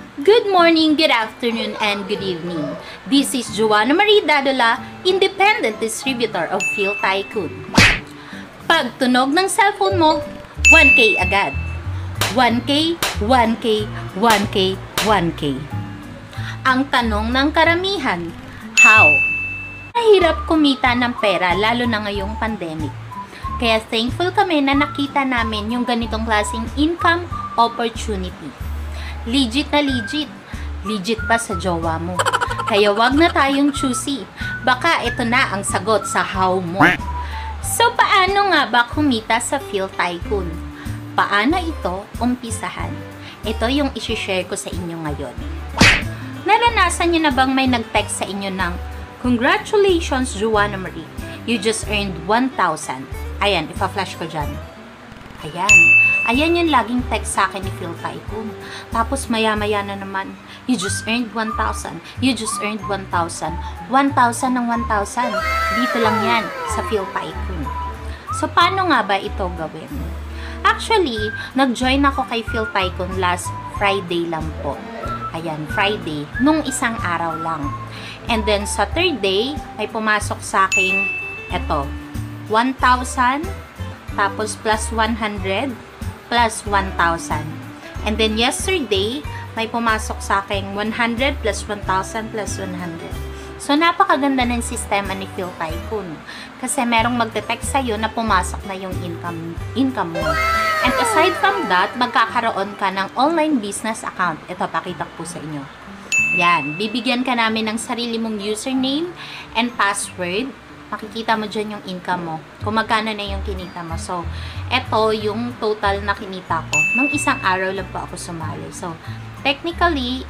Good morning, good afternoon, and good evening. This is Joanna Marie Dadola, independent distributor of Phil Tycoon. Pag tunog ng cellphone mo, 1K agad. 1K, 1K, 1K, 1K. Ang tanong ng karamihan, how? Mahirap kumita ng pera lalo na ngayong pandemic. Kaya thankful kami na nakita namin yung ganitong klaseng income opportunity. Legit na legit. Legit pa sa jowa mo. Kaya wag na tayong choosy. Baka ito na ang sagot sa how mo. So, paano nga ba kumita sa Phil Tycoon? Paano ito umpisahan? Ito yung isi-share ko sa inyo ngayon. Naranasan nyo na bang may nag-text sa inyo ng, "Congratulations, Joanna Marie. You just earned 1,000. Ayan, ipa-flash ko dyan. Ayan. Ayan yung laging text sa akin ni Phil Tycoon. Tapos maya-maya na naman, "You just earned 1,000. You just earned 1,000. 1,000 ng 1,000. Dito lang yan sa Phil Tycoon. So, paano nga ba ito gawin? Actually, nag-join ako kay Phil Tycoon last Friday lang po. Ayan, Friday. Nung isang araw lang. And then, sa third day, may pumasok sa akin, eto, 1,000, tapos plus 100, plus 1,000. And then yesterday, may pumasok sa akin 100 plus 1,000 plus 100. So, napakaganda ng sistema ni Phil Tycoon. Kasi merong magte-text sa'yo na pumasok na yung income mo. And aside from that, magkakaroon ka ng online business account. Ito, pakita ko po sa inyo. Yan, bibigyan ka namin ng sarili mong username and password. Makikita mo dyan yung income mo. Kung magkano na yung kinita mo. So, eto yung total na kinita ko. Nung isang araw lang po ako sumali. So, technically,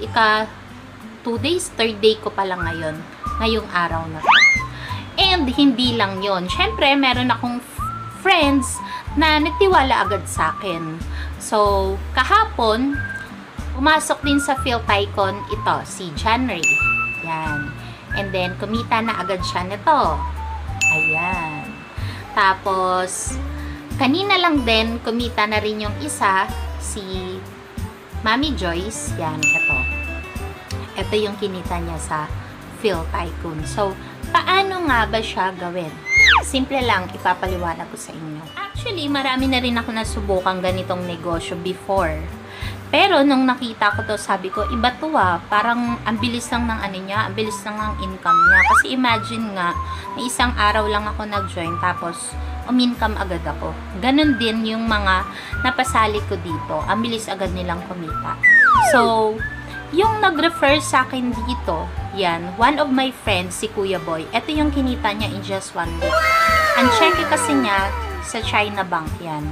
2 days, 3rd day ko pa lang ngayon. Ngayong araw na to. And, hindi lang yon. Siyempre, meron akong friends na nagtiwala agad sa akin. So, kahapon, pumasok din sa Phil Tycoon ito, si January. Yan. And then, kumita na agad siya nito. Ayan. Tapos, kanina lang din, kumita na rin yung isa, si Mami Joyce. Yan, ito. Ito yung kinita niya sa Phil Tycoon. So, paano nga ba siya gawin? Simple lang, ipapaliwanag ko sa inyo. Actually, marami na rin ako nasubukang ganitong negosyo before. Pero, nung nakita ko to, sabi ko, iba to parang ang bilis lang ng ano niya, ang bilis lang ng income niya. Kasi imagine nga, na isang araw lang ako nag-join, tapos um-income agad ako. Ganon din yung mga napasali ko dito. Ang bilis agad nilang kumita. So, yung nag-refer sa akin dito, yan, one of my friends, si Kuya Boy, ito yung kinita niya in just 1 week. Ang check kasi niya sa China Bank, yan.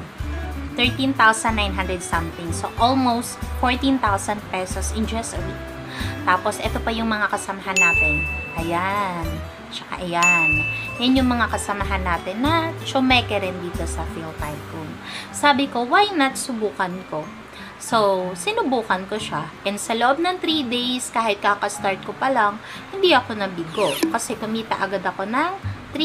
13,900 something. So, almost 14,000 pesos in just a week. Tapos, ito pa yung mga kasamahan natin. Ayan. Tsaka ayan. Yan yung mga kasamahan natin na chumeke rin dito sa Phil Tycoon. Sabi ko, why not subukan ko? So, sinubukan ko siya. And sa loob ng 3 days, kahit kakastart ko pa lang, hindi ako nabigo. Kasi kumita agad ako ng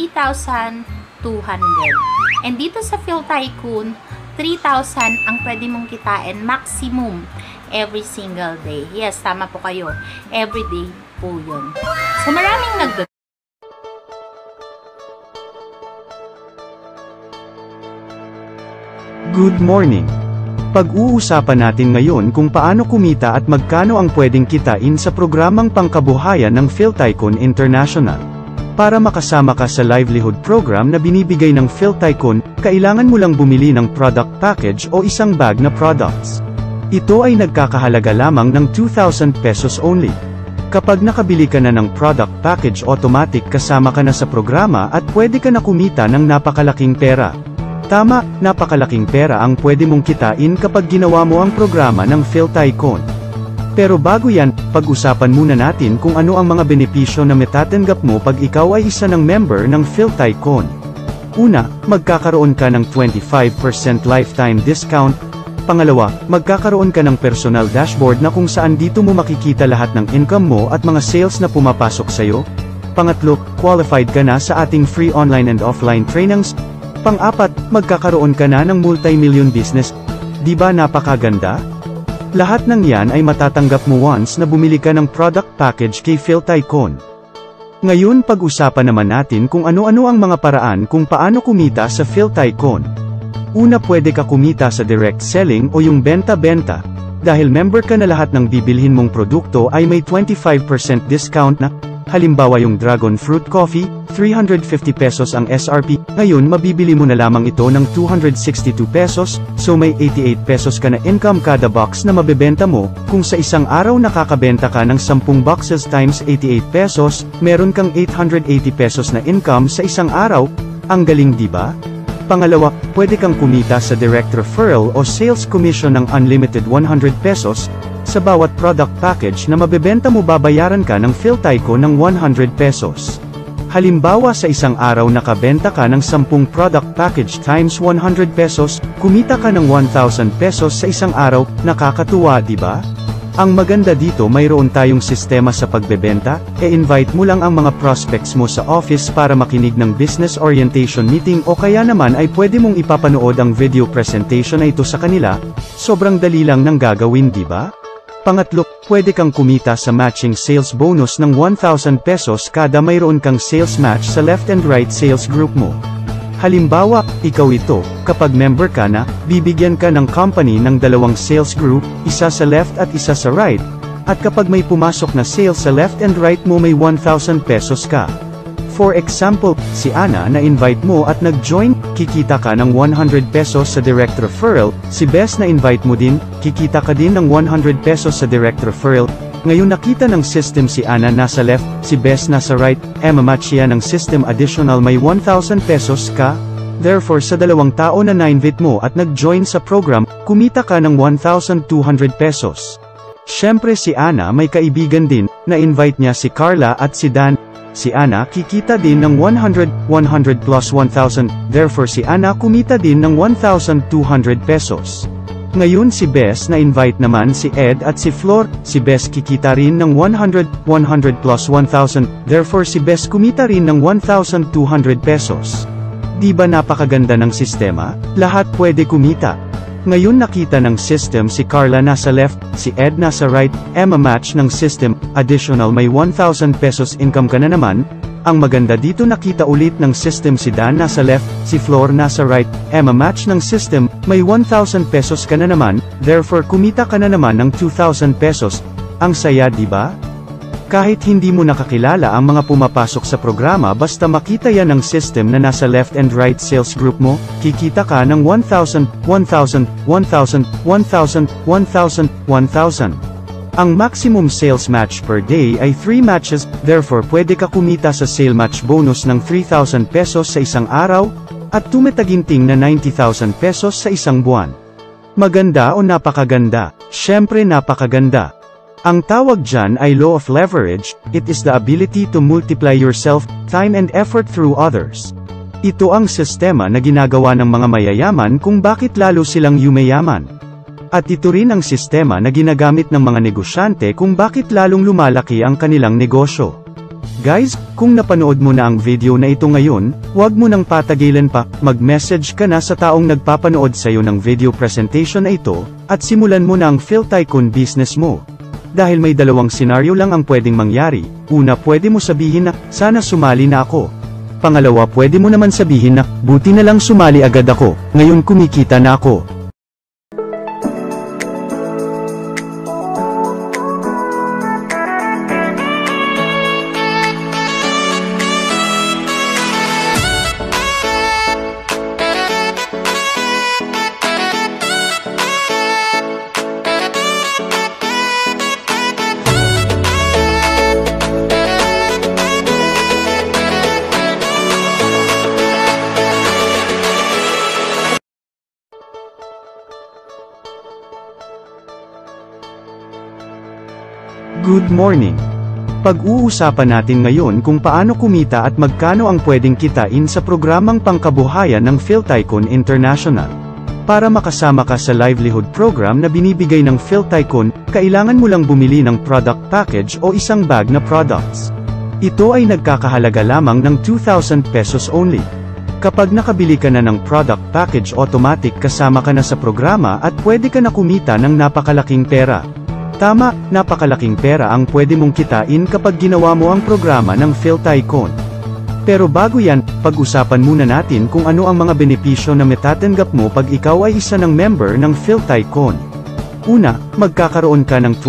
3,200. And dito sa Phil Tycoon, 3,000 ang pwede mong kitain maximum every single day. Yes, tama po kayo. Every day po yun. So, maraming Good morning! Pag-uusapan natin ngayon kung paano kumita at magkano ang pwedeng kitain sa programang pangkabuhayan ng Phil Tycoon International. Para makasama ka sa livelihood program na binibigay ng Phil Tycoon, kailangan mo lang bumili ng product package o isang bag na products. Ito ay nagkakahalaga lamang ng 2,000 pesos only. Kapag nakabili ka na ng product package, automatic kasama ka na sa programa at pwede ka na kumita ng napakalaking pera. Tama, napakalaking pera ang pwede mong kitain kapag ginawa mo ang programa ng Phil Tycoon. Pero bago yan, pag-usapan muna natin kung ano ang mga benepisyo na matatanggap mo pag ikaw ay isa ng member ng Phil Tycoon. Una, magkakaroon ka ng 25% lifetime discount. Pangalawa, magkakaroon ka ng personal dashboard na kung saan dito mo makikita lahat ng income mo at mga sales na pumapasok sa'yo. Pangatlo, qualified ka na sa ating free online and offline trainings. Pang-apat, magkakaroon ka na ng multi-million business. Di ba napakaganda? Lahat ng yan ay matatanggap mo once na bumili ka ng product package kay PhilTycoon. Ngayon pag-usapan naman natin kung ano-ano ang mga paraan kung paano kumita sa PhilTycoon. Una, pwede ka kumita sa direct selling o yung benta-benta. Dahil member ka na, lahat ng bibilhin mong produkto ay may 25% discount na. Halimbawa yung Dragon Fruit Coffee, 350 pesos ang SRP, ngayon mabibili mo na lamang ito ng 262 pesos, so may 88 pesos ka na income kada box na mabebenta mo. Kung sa isang araw nakakabenta ka ng 10 boxes times 88 pesos, meron kang 880 pesos na income sa isang araw. Ang galing, di ba? Pangalawa, pwede kang kumita sa direct referral o sales commission ng unlimited 100 pesos. Sa bawat product package na mabebenta mo, babayaran ka ng PhilTycoon ng 100 pesos. Halimbawa sa isang araw nakabenta ka ng 10 product package times 100 pesos, kumita ka ng 1,000 pesos sa isang araw. Nakakatuwa, di ba? Ang maganda dito, mayroon tayong sistema sa pagbebenta, invite mo lang ang mga prospects mo sa office para makinig ng business orientation meeting, o kaya naman ay pwede mong ipapanood ang video presentation na ito sa kanila. Sobrang dali lang ng gagawin, di ba? Pangatlo, pwede kang kumita sa matching sales bonus ng 1,000 pesos kada mayroon kang sales match sa left and right sales group mo. Halimbawa, ikaw ito, kapag member ka na, bibigyan ka ng company ng 2 sales group, isa sa left at isa sa right. At kapag may pumasok na sales sa left and right mo, may 1,000 pesos ka. For example, si Ana na invite mo at nag-join, kikita ka ng 100 pesos sa direct referral. Si Bess na invite mo din, kikita ka din ng 100 pesos sa direct referral. Ngayon nakita ng system si Ana nasa left, si Bess nasa right, match yan ng system, additional may 1,000 pesos ka. Therefore sa 2 tao na na-invite mo at nag-join sa program, kumita ka ng 1,200 pesos. Syempre si Ana may kaibigan din, na-invite niya si Carla at si Dan. Si Ana kikita din ng 100 plus 1,000, therefore si Ana kumita din ng 1,200 pesos. Ngayon si Bess na-invite naman si Ed at si Flor, si Bess kikita rin ng 100 plus 1,000, therefore si Bess kumita rin ng 1,200 pesos. Di ba napakaganda ng sistema? Lahat pwede kumita. Ngayon nakita ng system si Carla nasa left, si Ed nasa right, match ng system, additional may 1,000 pesos income ka na naman. Ang maganda dito, nakita ulit ng system si Dan nasa left, si Flor nasa right, match ng system, may 1,000 pesos ka na naman, therefore kumita ka na naman ng 2,000 pesos. Ang saya, di ba? Kahit hindi mo nakakilala ang mga pumapasok sa programa, basta makita yan ng system na nasa left and right sales group mo, kikita ka ng 1,000, 1,000, 1,000, 1,000, 1,000, 1,000. Ang maximum sales match per day ay 3 matches, therefore pwede ka kumita sa sale match bonus ng 3,000 pesos sa isang araw, at tumataginting na 90,000 pesos sa isang buwan. Maganda o napakaganda? Syempre napakaganda. Ang tawag dyan ay law of leverage. It is the ability to multiply yourself, time and effort through others. Ito ang sistema na ginagawa ng mga mayayaman kung bakit lalo silang yumayaman. At ito rin ang sistema na ginagamit ng mga negosyante kung bakit lalong lumalaki ang kanilang negosyo. Guys, kung napanood mo na ang video na ito ngayon, huwag mo nang patagilan pa, mag-message ka na sa taong nagpapanood sa'yo ng video presentation na ito, at simulan mo na ang PhilTycoon business mo. Dahil may 2 senaryo lang ang pwedeng mangyari. Una, pwede mo sabihin na, sana sumali na ako. Pangalawa, pwede mo naman sabihin na, buti na lang sumali agad ako, ngayon kumikita na ako. Good morning! Pag-uusapan natin ngayon kung paano kumita at magkano ang pwedeng kitain sa programang pangkabuhayan ng PhilTycoon International. Para makasama ka sa livelihood program na binibigay ng PhilTycoon, kailangan mo lang bumili ng product package o isang bag na products. Ito ay nagkakahalaga lamang ng 2,000 pesos only. Kapag nakabili ka na ng product package, automatic kasama ka na sa programa at pwede ka na kumita ng napakalaking pera. Tama, napakalaking pera ang pwede mong kitain kapag ginawa mo ang programa ng PhilTycoon. Pero bago yan, pag-usapan muna natin kung ano ang mga benepisyo na matatanggap mo pag ikaw ay isa ng member ng PhilTycoon. Una, magkakaroon ka ng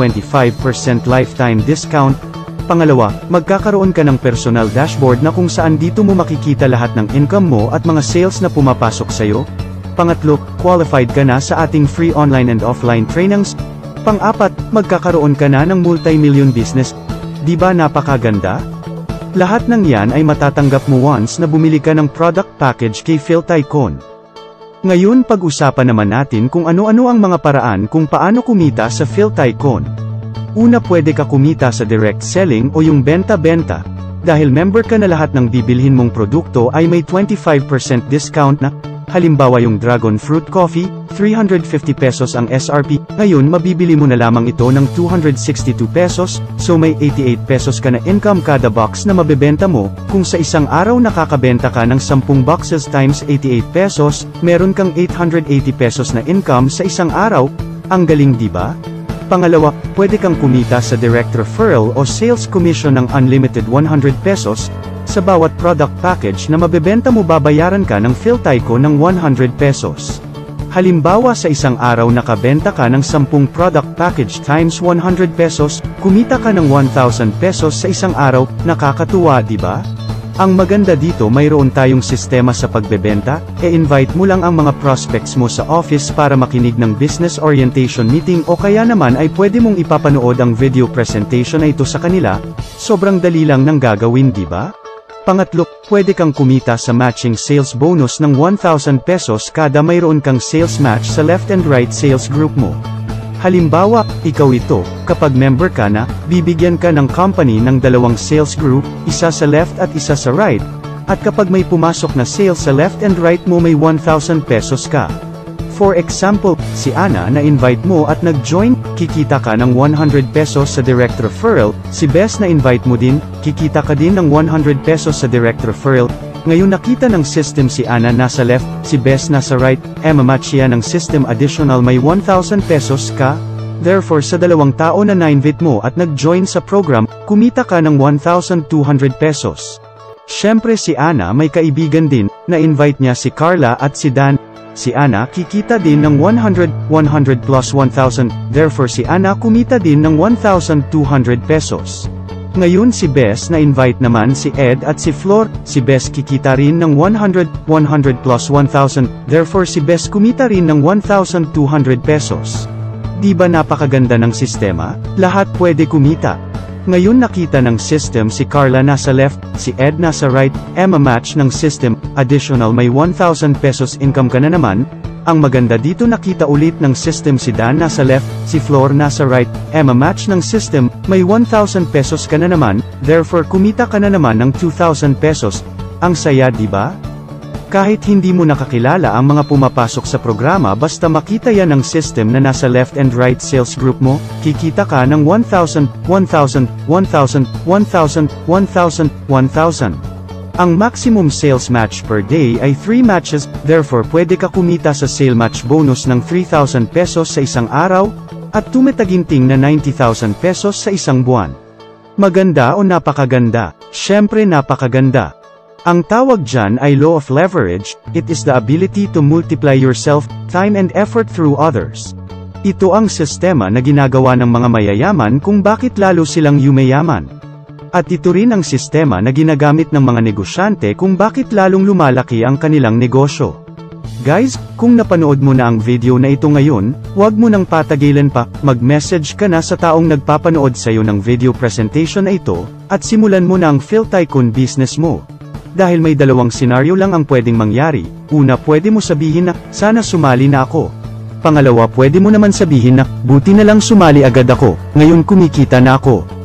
25% lifetime discount. Pangalawa, magkakaroon ka ng personal dashboard na kung saan dito mo makikita lahat ng income mo at mga sales na pumapasok sa'yo. Pangatlo, qualified ka na sa ating free online and offline trainings. Pang-apat, magkakaroon ka na ng multi-million business. Di ba napakaganda? Lahat ng yan ay matatanggap mo once na bumili ka ng product package kay PhilTycoon. Ngayon pag-usapan naman natin kung ano-ano ang mga paraan kung paano kumita sa PhilTycoon. Una, pwede ka kumita sa direct selling o yung benta-benta. Dahil member ka na, lahat ng bibilhin mong produkto ay may 25% discount na. Halimbawa yung Dragon Fruit Coffee, 350 pesos ang SRP. Ngayon mabibili mo na lamang ito ng 262 pesos, so may 88 pesos ka na income kada box na mabebenta mo. Kung sa isang araw nakakabenta ka ng 10 boxes times 88 pesos, meron kang 880 pesos na income sa isang araw. Ang galing, di ba? Pangalawa, pwede kang kumita sa direct referral o sales commission ng unlimited 100 pesos. Sa bawat product package na mabebenta mo, babayaran ka ng PhilTycoon ng 100 pesos. Halimbawa sa isang araw nakabenta ka ng 10 product package times 100 pesos, kumita ka ng 1,000 pesos sa isang araw. Nakakatuwa, di ba? Ang maganda dito, mayroon tayong sistema sa pagbebenta. E-invite mo lang ang mga prospects mo sa office para makinig ng business orientation meeting, o kaya naman ay pwede mong ipapanood ang video presentation na ito sa kanila. Sobrang dali lang ng gagawin, di ba? Pangatlo, pwede kang kumita sa matching sales bonus ng 1,000 pesos kada mayroon kang sales match sa left and right sales group mo. Halimbawa, ikaw ito, kapag member ka na, bibigyan ka ng company ng 2 sales group, isa sa left at isa sa right. At kapag may pumasok na sales sa left and right mo, may 1,000 pesos ka. For example, si Ana na invite mo at nag-join, kikita ka ng 100 pesos sa direct referral. Si Bess na invite mo din, kikita ka din ng 100 pesos sa direct referral. Ngayon nakita ng system si Ana nasa left, si Bess nasa right, match siya ng system, additional may 1,000 pesos ka. Therefore sa 2 tao na na-invite mo at nag-join sa program, kumita ka ng 1,200 pesos. Siyempre si Ana may kaibigan din, na-invite niya si Carla at si Dan. Si Ana kikita din ng 100 plus 1,000, therefore si Ana kumita din ng 1,200 pesos. Ngayon si Bess na-invite naman si Ed at si Flor, si Bess kikita rin ng 100 plus 1,000, therefore si Bess kumita rin ng 1,200 pesos. Di ba napakaganda ng sistema? Lahat pwede kumita. Ngayon nakita ng system si Carla nasa left, si Ed nasa right, match ng system, additional may 1,000 pesos income ka na naman. Ang maganda dito, nakita ulit ng system si Dan nasa left, si Flor nasa right, match ng system, may 1,000 pesos ka na naman, therefore kumita ka na naman ng 2,000 pesos. Ang saya, di ba? Kahit hindi mo nakakilala ang mga pumapasok sa programa, basta makita yan ng system na nasa left and right sales group mo, kikita ka ng 1,000, 1,000, 1,000, 1,000, 1,000, 1,000. Ang maximum sales match per day ay 3 matches, therefore pwede ka kumita sa sale match bonus ng 3,000 pesos sa isang araw, at tumataginting na 90,000 pesos sa isang buwan. Maganda o napakaganda? Syempre napakaganda. Ang tawag dyan ay law of leverage. It is the ability to multiply yourself, time and effort through others. Ito ang sistema na ginagawa ng mga mayayaman kung bakit lalo silang yumayaman. At ito rin ang sistema na ginagamit ng mga negosyante kung bakit lalong lumalaki ang kanilang negosyo. Guys, kung napanood mo na ang video na ito ngayon, huwag mo nang patagilan pa, mag-message ka na sa taong nagpapanood sa'yo ng video presentation na ito, at simulan mo na ang PhilTycoon business mo. Dahil may 2 senaryo lang ang pwedeng mangyari. Una, pwede mo sabihin na, sana sumali na ako. Pangalawa, pwede mo naman sabihin na, buti na lang sumali agad ako, ngayon kumikita na ako.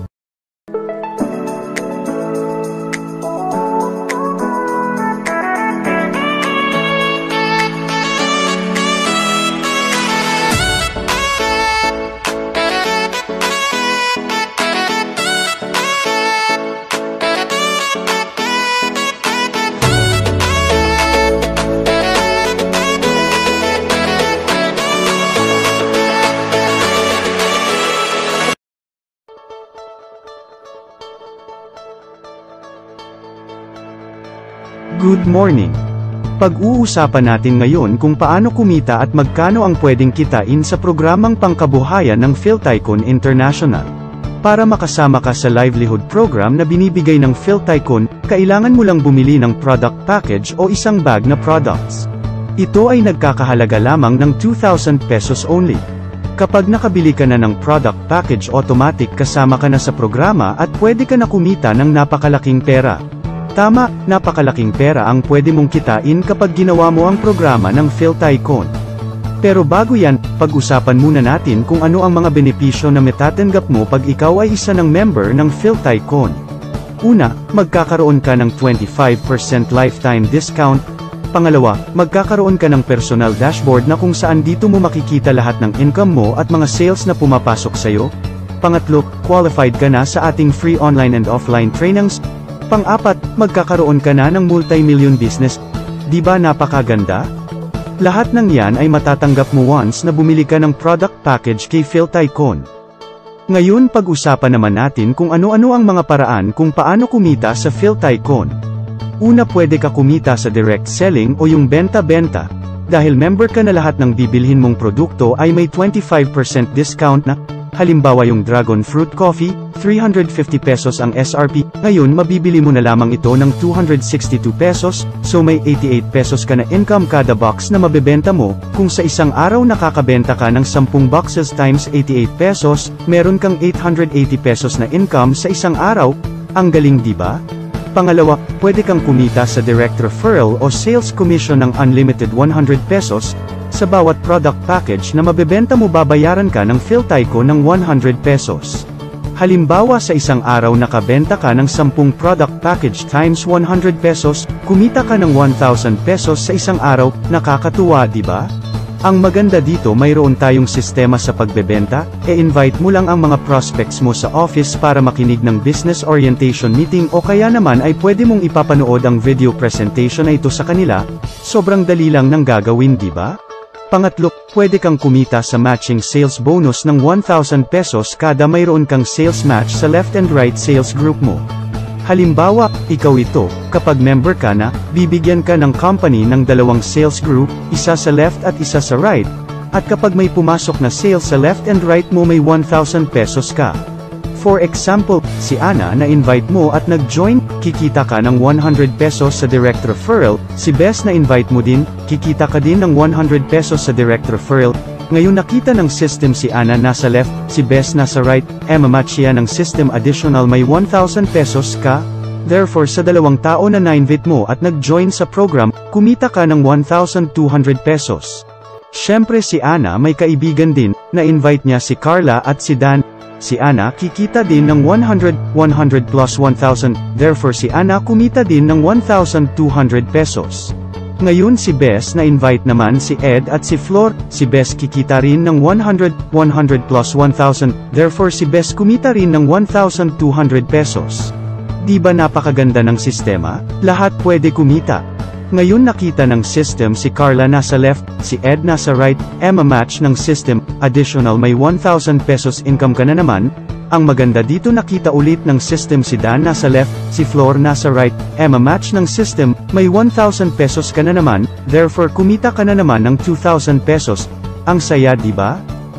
Good morning! Pag-uusapan natin ngayon kung paano kumita at magkano ang pwedeng kitain sa programang pangkabuhayan ng PhilTycoon International. Para makasama ka sa livelihood program na binibigay ng PhilTycoon, kailangan mo lang bumili ng product package o isang bag na products. Ito ay nagkakahalaga lamang ng 2,000 pesos only. Kapag nakabili ka na ng product package, automatic kasama ka na sa programa at pwede ka na kumita ng napakalaking pera. Tama, napakalaking pera ang pwede mong kitain kapag ginawa mo ang programa ng PhilTycoon. Pero bago yan, pag-usapan muna natin kung ano ang mga benepisyo na matatanggap mo pag ikaw ay isa ng member ng PhilTycoon. Una, magkakaroon ka ng 25% lifetime discount. Pangalawa, magkakaroon ka ng personal dashboard na kung saan dito mo makikita lahat ng income mo at mga sales na pumapasok sa'yo. Pangatlo, qualified ka na sa ating free online and offline trainings. Pang-apat, magkakaroon ka na ng multi-million business. Di ba napakaganda? Lahat ng yan ay matatanggap mo once na bumili ka ng product package kay PhilTycoon. Ngayon pag-usapan naman natin kung ano-ano ang mga paraan kung paano kumita sa PhilTycoon. Una, pwede ka kumita sa direct selling o yung benta-benta. Dahil member ka na, lahat ng bibilhin mong produkto ay may 25% discount na. Halimbawa yung Dragon Fruit Coffee, 350 pesos ang SRP. Ngayon mabibili mo na lamang ito ng 262 pesos, so may 88 pesos ka na income kada box na mabebenta mo. Kung sa isang araw nakakabenta ka ng 10 boxes times 88 pesos, meron kang 880 pesos na income sa isang araw. Ang galing, di ba? Pangalawa, pwede kang kumita sa direct referral o sales commission ng unlimited 100 pesos. Sa bawat product package na mabebenta mo, babayaran ka ng PhilTycoon ng 100 pesos. Halimbawa sa isang araw nakabenta ka ng 10 product package times 100 pesos, kumita ka ng 1,000 pesos sa isang araw. Nakakatuwa, di ba? Ang maganda dito, mayroon tayong sistema sa pagbebenta. E-invite mo lang ang mga prospects mo sa office para makinig ng business orientation meeting, o kaya naman ay pwede mong ipapanood ang video presentation na ito sa kanila. Sobrang dali lang ng gagawin, di ba? Pangatlo, pwede kang kumita sa matching sales bonus ng 1,000 pesos kada mayroon kang sales match sa left and right sales group mo. Halimbawa, ikaw ito, kapag member ka na, bibigyan ka ng company ng 2 sales group, isa sa left at isa sa right. At kapag may pumasok na sales sa left and right mo, may 1,000 pesos ka. For example, si Ana na invite mo at nag-join, kikita ka ng 100 pesos sa direct referral. Si Bess na invite mo din, kikita ka din ng 100 pesos sa direct referral. Ngayon nakita ng system si Ana nasa left, si Bess nasa right, match siya ng system, additional may 1,000 pesos ka. Therefore sa 2 tao na na-invite mo at nag-join sa program, kumita ka ng 1,200 pesos. Syempre si Ana may kaibigan din, na-invite niya si Carla at si Dan. Si Ana kikita din ng 100 plus 1,000, therefore si Ana kumita din ng 1,200 pesos. Ngayon si Bess na-invite naman si Ed at si Flor, si Bess kikita rin ng 100 plus 1,000, therefore si Bess kumita rin ng 1,200 pesos. Di ba napakaganda ng sistema? Lahat pwede kumita. Ngayon nakita ng system si Carla nasa left, si Ed nasa right, match ng system, additional may 1,000 pesos income ka na naman. Ang maganda dito, nakita ulit ng system si Dan nasa left, si Flor nasa right, match ng system, may 1,000 pesos ka na naman, therefore kumita ka na naman ng 2,000 pesos. Ang saya, di ba?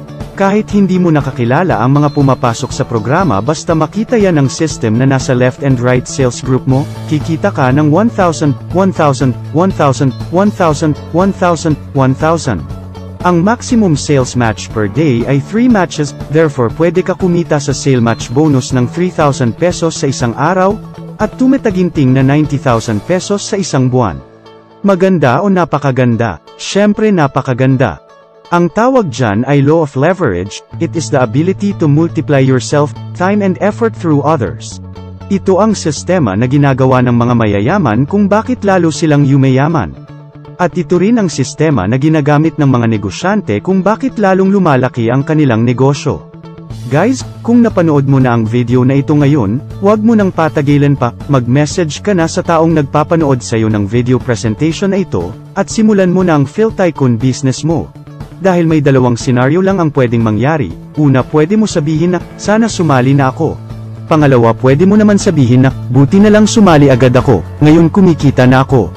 Kahit hindi mo nakakilala ang mga pumapasok sa programa, basta makita yan ng system na nasa left and right sales group mo, kikita ka ng 1,000, 1,000, 1,000, 1,000, 1,000, 1,000. Ang maximum sales match per day ay 3 matches, therefore pwede ka kumita sa sale match bonus ng 3,000 pesos sa isang araw, at tumataginting na 90,000 pesos sa isang buwan. Maganda o napakaganda? Syempre napakaganda. Ang tawag dyan ay law of leverage. It is the ability to multiply yourself, time and effort through others. Ito ang sistema na ginagawa ng mga mayayaman kung bakit lalo silang yumayaman. At ito rin ang sistema na ginagamit ng mga negosyante kung bakit lalong lumalaki ang kanilang negosyo. Guys, kung napanood mo na ang video na ito ngayon, huwag mo nang patagilan pa, mag-message ka na sa taong nagpapanood sa'yo ng video presentation na ito, at simulan mo na ang PhilTycoon business mo. Dahil may 2 senaryo lang ang pwedeng mangyari. Una, pwede mo sabihin na, sana sumali na ako. pangalawa pwede mo naman sabihin na, buti na lang sumali agad ako, ngayon kumikita na ako.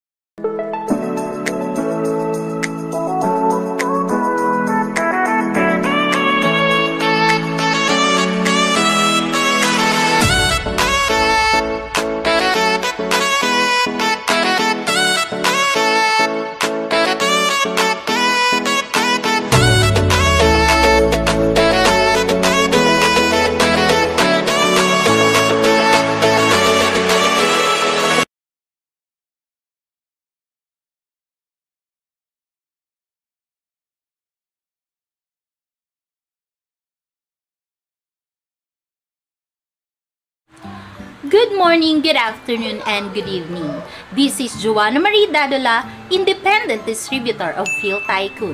Good morning, good afternoon, and good evening. This is Joanna Marie Dadola, Independent Distributor of Phil Tycoon.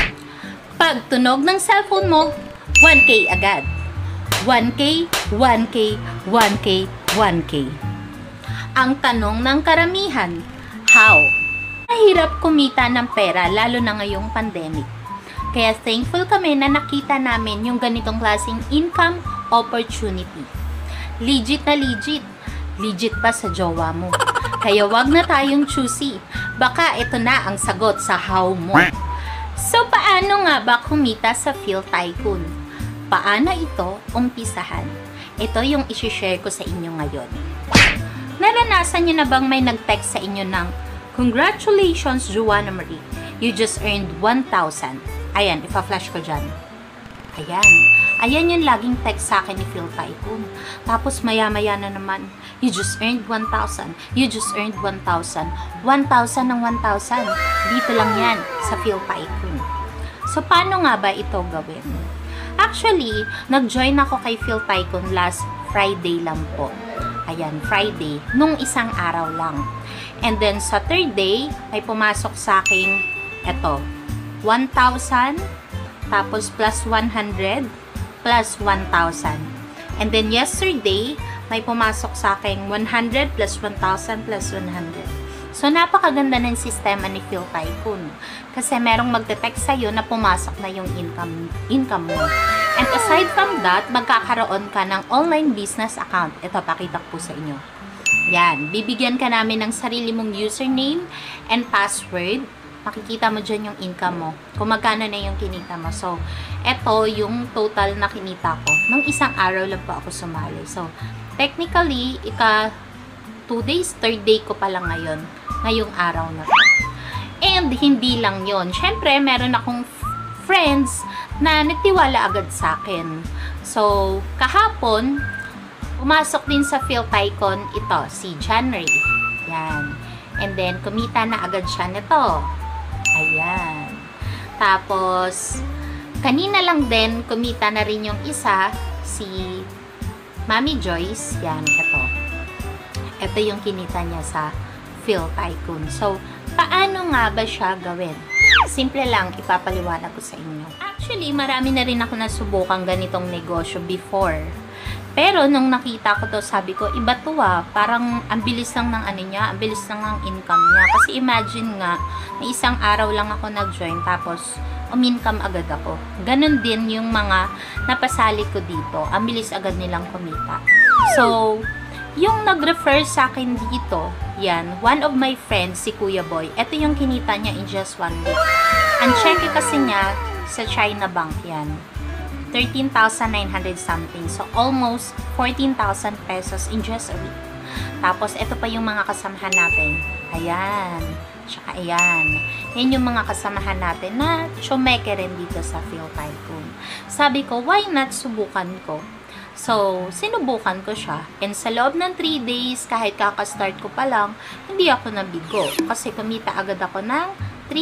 Pag tunog ng cellphone mo, 1K agad. 1K, 1K, 1K, 1K. Ang tanong ng karamihan, how? Mahirap kumita ng pera lalo na ngayong pandemic. Kaya thankful kami na nakita namin yung ganitong klaseng income opportunity. Legit na legit. Legit pa sa jowa mo. Kaya wag na tayong choosy. Baka ito na ang sagot sa how mo. So, paano nga ba kumita sa Phil Tycoon? Paano ito umpisahan? Ito yung isi-share ko sa inyo ngayon. Naranasan nyo na bang may nag-text sa inyo ng, "Congratulations, Joanna Marie. You just earned 1,000. Ayan, ipa-flash ko dyan. Ayan. Ayan yung laging text sa akin ni Phil Tycoon. Tapos maya-maya na naman, you just earned 1,000. You just earned 1,000. 1,000 ng 1,000. Dito lang yan sa Phil Tycoon. So, paano nga ba ito gawin? Actually, nag-join ako kay Phil Tycoon last Friday lang po. Ayan, Friday. Nung isang araw lang. And then, sa third day, may pumasok sa akin, eto, 1,000, tapos plus 100, plus 1,000. And then yesterday, may pumasok sa akin 100 plus 1,000 plus 100. So, napakaganda ng sistema ni Phil Tycoon. Kasi merong magte-text sa'yo na pumasok na yung income mo. And aside from that, magkakaroon ka ng online business account. Ito, pakita ko po sa inyo. Yan, bibigyan ka namin ng sarili mong username and password. Makikita mo dyan yung income mo. Kung magkano na yung kinita mo. So, eto yung total na kinita ko. Nung isang araw lang po ako sumali. So, technically, 2 days, 3rd day ko pa lang ngayon. Ngayong araw na to. And, hindi lang yon. Siyempre, meron akong friends na nagtiwala agad sa akin. So, kahapon, pumasok din sa Phil Tycoon ito, si January. Yan. And then, kumita na agad siya nito. Ayan. Tapos, kanina lang din, kumita na rin yung isa, si Mami Joyce. Yan, ito. Ito yung kinita niya sa Phil Tycoon. So, paano nga ba siya gawin? Simple lang, ipapaliwanag ko sa inyo. Actually, marami na rin ako nasubukang ganitong negosyo before. Pero, nung nakita ko to, sabi ko, iba to parang ang bilis lang ng ano niya, ang bilis lang ng income niya. Kasi imagine nga, na isang araw lang ako nag-join, tapos umincome agad ako. Ganon din yung mga napasali ko dito. Ang bilis agad nilang kumita. So, yung nag-refer sa akin dito, yan, one of my friends, si Kuya Boy, ito yung kinita niya in just 1 week. Ang check kasi niya sa China Bank, yan. 13,900 something. So, almost 14,000 pesos in just a week. Tapos, ito pa yung mga kasamahan natin. Ayan. Tsaka, ayan. Yan yung mga kasamahan natin na chumeke rin dito sa Phil Tycoon. Sabi ko, why not subukan ko? So, sinubukan ko siya. And sa loob ng 3 days, kahit kakastart ko pa lang, hindi ako nabigo. Kasi kumita agad ako ng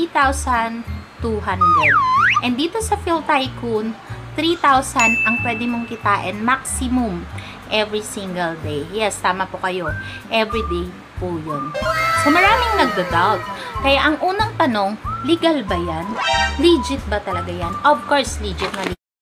3,200. And dito sa Phil Tycoon, 3,000 ang pwede mong kitain maximum every single day. Yes, tama po kayo. Every day po yun. So, maraming nagda-doubt. Kaya ang unang tanong, legal ba yan? Legit ba talaga yan? Of course, legit na legit.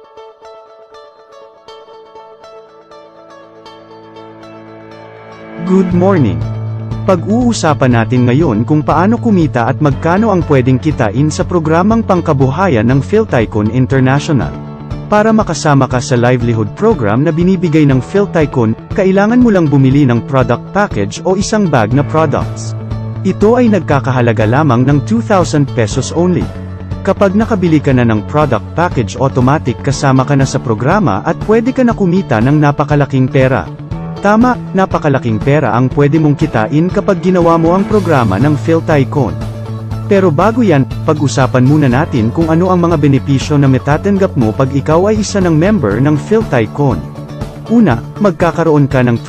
Good morning! Pag-uusapan natin ngayon kung paano kumita at magkano ang pwedeng kitain sa programang pangkabuhayan ng Phil Tycoon International. Para makasama ka sa livelihood program na binibigay ng PhilTycoon, kailangan mo lang bumili ng product package o isang bag na products. Ito ay nagkakahalaga lamang ng 2,000 pesos only. Kapag nakabili ka na ng product package, automatic kasama ka na sa programa at pwede ka na kumita ng napakalaking pera. Tama, napakalaking pera ang pwede mong kitain kapag ginawa mo ang programa ng PhilTycoon. Pero bago yan, pag-usapan muna natin kung ano ang mga benepisyo na matatanggap mo pag ikaw ay isa ng member ng PhilTycoon. Una, magkakaroon ka ng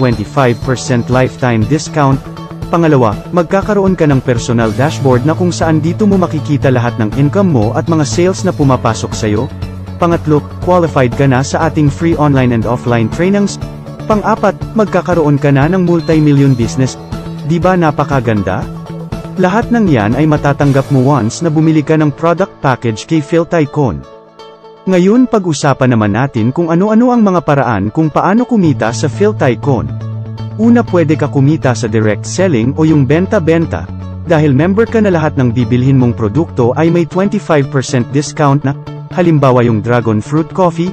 25% lifetime discount. Pangalawa, magkakaroon ka ng personal dashboard na kung saan dito mo makikita lahat ng income mo at mga sales na pumapasok sa'yo. Pangatlo, qualified ka na sa ating free online and offline trainings. Pang-apat, magkakaroon ka na ng multi-million business. Di ba napakaganda? Lahat ng yan ay matatanggap mo once na bumili ka ng product package kay PhilTycoon. Ngayon pag-usapan naman natin kung ano-ano ang mga paraan kung paano kumita sa PhilTycoon. Una, pwede ka kumita sa direct selling o yung benta-benta. Dahil member ka na, lahat ng bibilhin mong produkto ay may 25% discount na. Halimbawa yung Dragon Fruit Coffee,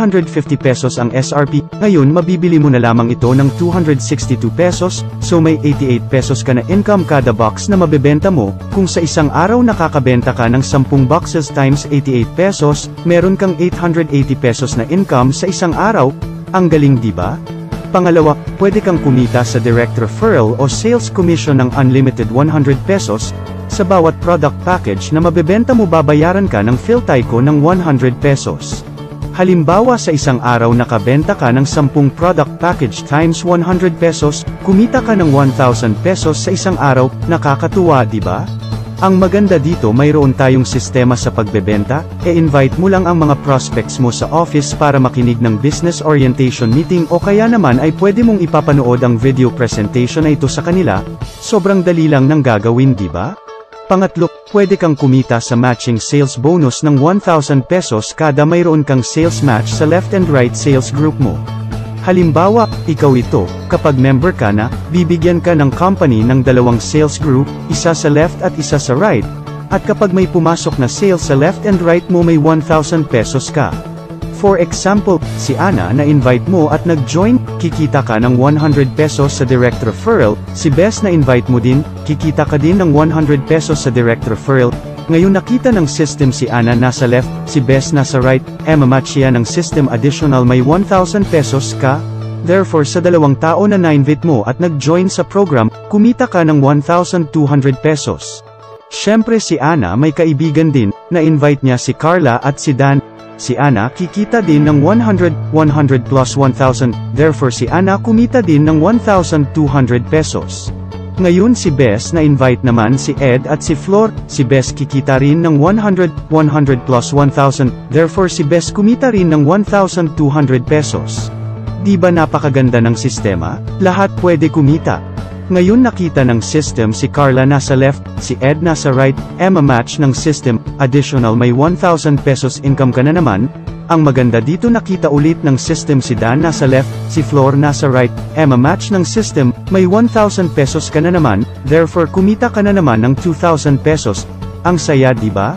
350 pesos ang SRP, ngayon mabibili mo na lamang ito ng 262 pesos, so may 88 pesos ka na income kada box na mabebenta mo. Kung sa isang araw nakakabenta ka ng 10 boxes times 88 pesos, meron kang 880 pesos na income sa isang araw. Ang galing, di ba? Pangalawa, pwede kang kumita sa direct referral o sales commission ng unlimited 100 pesos. Sa bawat product package na mabebenta mo, babayaran ka ng PhilTycoon ng 100 pesos. Halimbawa sa isang araw nakabenta ka ng 10 product package times 100 pesos, kumita ka ng 1,000 pesos sa isang araw. Nakakatuwa, di ba? Ang maganda dito, mayroon tayong sistema sa pagbebenta. E-invite mo lang ang mga prospects mo sa office para makinig ng business orientation meeting, o kaya naman ay pwede mong ipapanood ang video presentation na ito sa kanila. Sobrang dali lang ng gagawin, di ba? Pangatlo, pwede kang kumita sa matching sales bonus ng 1,000 pesos kada mayroon kang sales match sa left and right sales group mo. Halimbawa, ikaw ito, kapag member ka na, bibigyan ka ng company ng 2 sales group, isa sa left at isa sa right. At kapag may pumasok na sales sa left and right mo, may 1,000 pesos ka. For example, si Ana na invite mo at nag-join, kikita ka ng 100 pesos sa direct referral. Si Bess na invite mo din, kikita ka din ng 100 pesos sa direct referral. Ngayon nakita ng system si Ana nasa left, si Bess nasa right, match siya ng system, additional may 1,000 pesos ka. Therefore sa 2 tao na na-invite mo at nag-join sa program, kumita ka ng 1,200 pesos. Syempre si Ana may kaibigan din, na-invite niya si Carla at si Dan. Si Ana kikita din ng 100 plus 1,000, therefore si Ana kumita din ng 1,200 pesos. Ngayon si Bess na-invite naman si Ed at si Flor, si Bess kikita rin ng 100 plus 1,000, therefore si Bess kumita rin ng 1,200 pesos. Di ba napakaganda ng sistema? Lahat pwede kumita. Ngayon nakita ng system si Carla nasa left, si Ed nasa right, match ng system, additional may 1,000 pesos income ka na naman. Ang maganda dito, nakita ulit ng system si Dan nasa left, si Flor nasa right, match ng system, may 1,000 pesos ka na naman, therefore kumita ka na naman ng 2,000 pesos. Ang saya, di ba?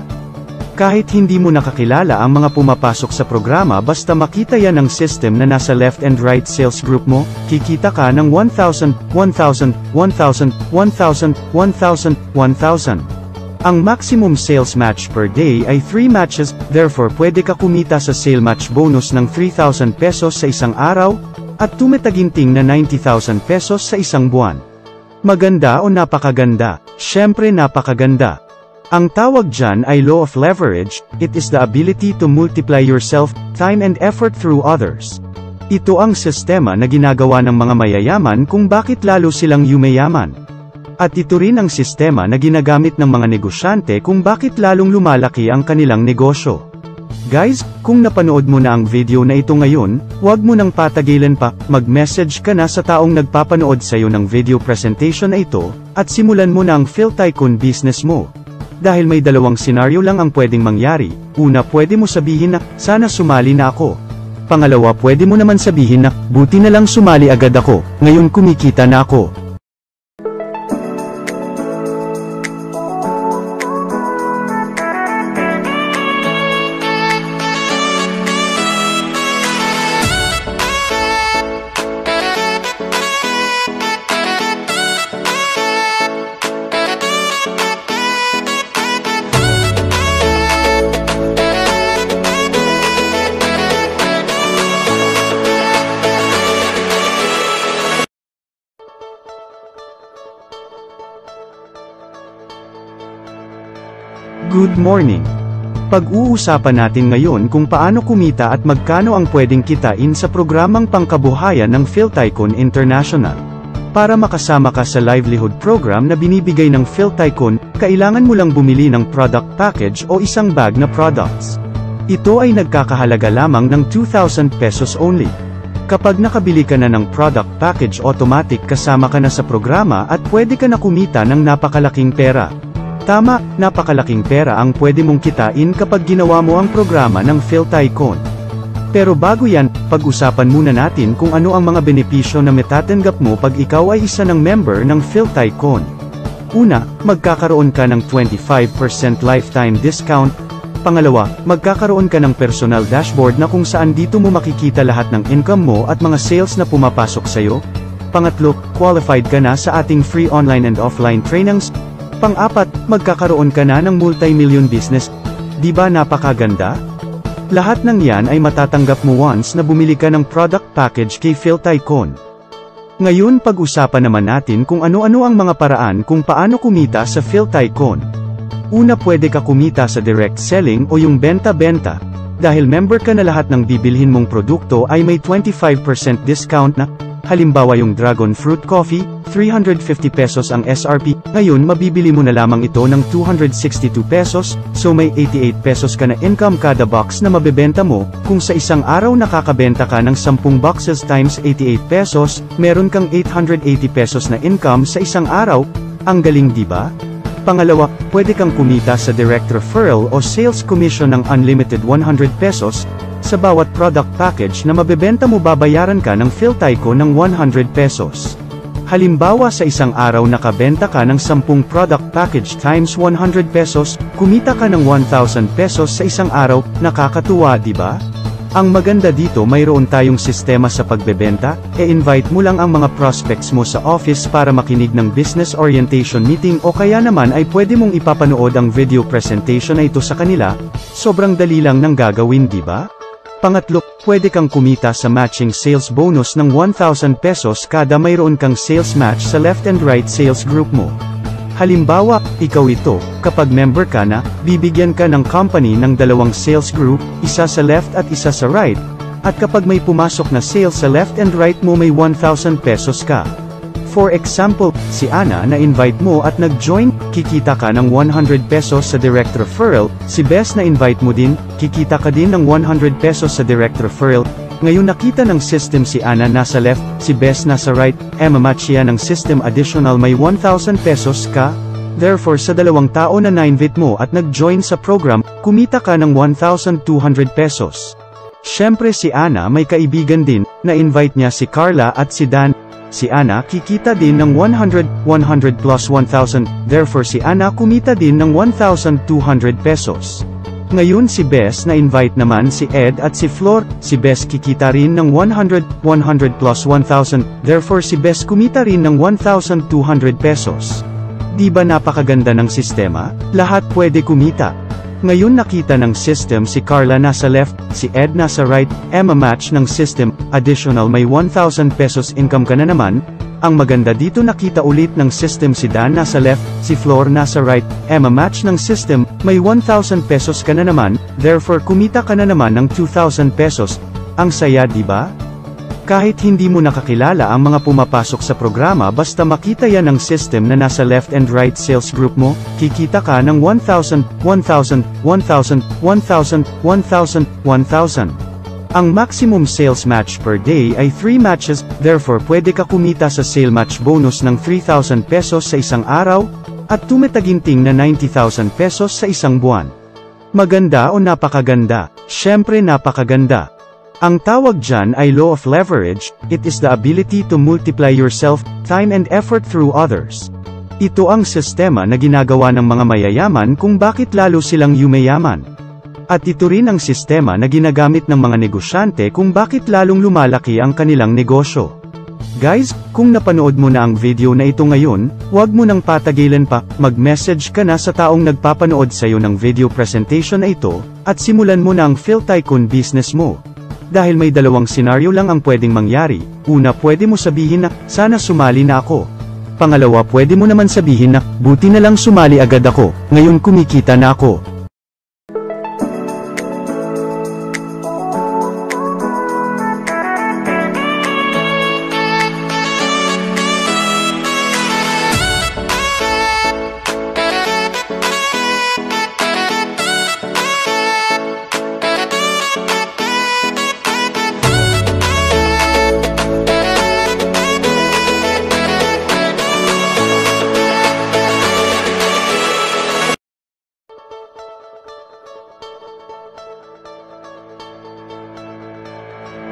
Kahit hindi mo nakakilala ang mga pumapasok sa programa, basta makita yan ng system na nasa left and right sales group mo, kikita ka ng 1,000, 1,000, 1,000, 1,000, 1,000, 1,000. Ang maximum sales match per day ay 3 matches, therefore pwede ka kumita sa sale match bonus ng 3,000 pesos sa isang araw, at tumataginting na 90,000 pesos sa isang buwan. Maganda o napakaganda? Syempre napakaganda. Ang tawag dyan ay law of leverage. It is the ability to multiply yourself, time and effort through others. Ito ang sistema na ginagawa ng mga mayayaman kung bakit lalo silang yumayaman. At ito rin ang sistema na ginagamit ng mga negosyante kung bakit lalong lumalaki ang kanilang negosyo. Guys, kung napanood mo na ang video na ito ngayon, huwag mo nang patagilan pa, mag-message ka na sa taong nagpapanood sa'yo ng video presentation na ito, at simulan mo na ang PhilTycoon business mo. Dahil may 2 senaryo lang ang pwedeng mangyari. Una, pwede mo sabihin na, sana sumali na ako. Pangalawa, pwede mo naman sabihin na, buti na lang sumali agad ako, ngayon kumikita na ako. Good morning! Pag-uusapan natin ngayon kung paano kumita at magkano ang pwedeng kitain sa programang pangkabuhayan ng PhilTycoon International. Para makasama ka sa livelihood program na binibigay ng PhilTycoon, kailangan mo lang bumili ng product package o isang bag na products. Ito ay nagkakahalaga lamang ng 2,000 pesos only. Kapag nakabili ka na ng product package, automatic kasama ka na sa programa at pwede ka na kumita ng napakalaking pera. Tama, napakalaking pera ang pwede mong kitain kapag ginawa mo ang programa ng PhilTycoon. Pero bago yan, pag-usapan muna natin kung ano ang mga benepisyo na matatanggap mo pag ikaw ay isa ng member ng PhilTycoon. Una, magkakaroon ka ng 25% lifetime discount. Pangalawa, magkakaroon ka ng personal dashboard na kung saan dito mo makikita lahat ng income mo at mga sales na pumapasok sa'yo. Pangatlo, qualified ka na sa ating free online and offline trainings. Pang-apat, magkakaroon ka na ng multi-million business. Di ba napakaganda? Lahat ng yan ay matatanggap mo once na bumili ka ng product package kay PhilTycoon. Ngayon pag-usapan naman natin kung ano-ano ang mga paraan kung paano kumita sa PhilTycoon. Una, pwede ka kumita sa direct selling o yung benta-benta. Dahil member ka na, lahat ng bibilhin mong produkto ay may 25% discount na. Halimbawa yung Dragon Fruit Coffee, 350 pesos ang SRP. Ngayon mabibili mo na lamang ito ng 262 pesos, so may 88 pesos ka na income kada box na mabebenta mo. Kung sa isang araw nakakabenta ka ng 10 boxes times 88 pesos, meron kang 880 pesos na income sa isang araw. Ang galing, di ba? Pangalawa, pwede kang kumita sa direct referral o sales commission ng unlimited 100 pesos. Sa bawat product package na mabebenta mo, babayaran ka ng PhilTycoon ng 100 pesos. Halimbawa sa isang araw nakabenta ka ng 10 product package times 100 pesos, kumita ka ng 1,000 pesos sa isang araw. Nakakatuwa, di ba? Ang maganda dito, mayroon tayong sistema sa pagbebenta. E-invite mo lang ang mga prospects mo sa office para makinig ng business orientation meeting, o kaya naman ay pwede mong ipapanood ang video presentation na ito sa kanila. Sobrang dali lang ng gagawin, di ba? Pangatlo, pwede kang kumita sa matching sales bonus ng 1,000 pesos kada mayroon kang sales match sa left and right sales group mo. Halimbawa, ikaw ito, kapag member ka na, bibigyan ka ng company ng 2 sales group, isa sa left at isa sa right. At kapag may pumasok na sales sa left and right mo, may 1,000 pesos ka. For example, si Ana na invite mo at nag-join, kikita ka ng 100 pesos sa direct referral. Si Bess na invite mo din, kikita ka din ng 100 pesos sa direct referral. Ngayon nakita ng system si Ana nasa left, si Bess nasa right, match siya ng system, additional may 1,000 pesos ka. Therefore sa 2 tao na na-invite mo at nag-join sa program, kumita ka ng 1,200 pesos. Syempre si Ana may kaibigan din, na-invite niya si Carla at si Dan. Si Ana kikita din ng 100 plus 1,000, therefore si Ana kumita din ng 1,200 pesos. Ngayon si Bess na-invite naman si Ed at si Flor, si Bess kikita rin ng 100 plus 1,000, therefore si Bess kumita rin ng 1,200 pesos. Di ba napakaganda ng sistema? Lahat pwede kumita. Ngayon nakita ng system si Carla nasa left, si Ed nasa right, match ng system, additional may 1,000 pesos income ka na naman. Ang maganda dito, nakita ulit ng system si Dan nasa left, si Flor nasa right, match ng system, may 1,000 pesos ka na naman, therefore kumita ka na naman ng 2,000 pesos. Ang saya, di ba? Kahit hindi mo nakakilala ang mga pumapasok sa programa, basta makita yan ng system na nasa left and right sales group mo, kikita ka ng 1,000, 1,000, 1,000, 1,000, 1,000, 1,000. Ang maximum sales match per day ay 3 matches, therefore pwede ka kumita sa sale match bonus ng 3,000 pesos sa isang araw, at tumataginting na 90,000 pesos sa isang buwan. Maganda o napakaganda? Syempre napakaganda. Ang tawag dyan ay law of leverage. It is the ability to multiply yourself, time and effort through others. Ito ang sistema na ginagawa ng mga mayayaman kung bakit lalo silang yumayaman. At ito rin ang sistema na ginagamit ng mga negosyante kung bakit lalong lumalaki ang kanilang negosyo. Guys, kung napanood mo na ang video na ito ngayon, huwag mo nang patagilan pa, mag-message ka na sa taong nagpapanood sa'yo ng video presentation na ito, at simulan mo na ang PhilTycoon business mo. Dahil may 2 senaryo lang ang pwedeng mangyari. Una, pwede mo sabihin na, sana sumali na ako. Pangalawa, pwede mo naman sabihin na, buti na lang sumali agad ako, ngayon kumikita na ako.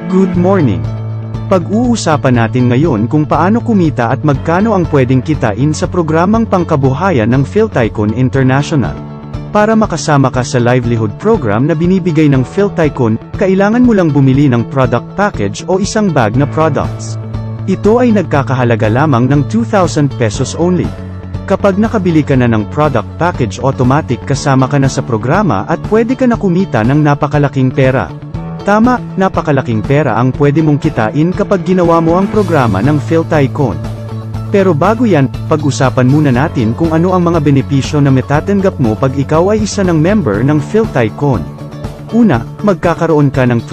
Good morning! Pag-uusapan natin ngayon kung paano kumita at magkano ang pwedeng kitain sa programang pangkabuhayan ng PhilTycoon International. Para makasama ka sa livelihood program na binibigay ng PhilTycoon, kailangan mo lang bumili ng product package o isang bag na products. Ito ay nagkakahalaga lamang ng 2,000 pesos only. Kapag nakabili ka na ng product package, automatic kasama ka na sa programa at pwede ka na kumita ng napakalaking pera. Tama, napakalaking pera ang pwede mong kitain kapag ginawa mo ang programa ng PhilTycoon. Pero bago yan, pag-usapan muna natin kung ano ang mga benepisyo na matatanggap mo pag ikaw ay isa ng member ng PhilTycoon. Una, magkakaroon ka ng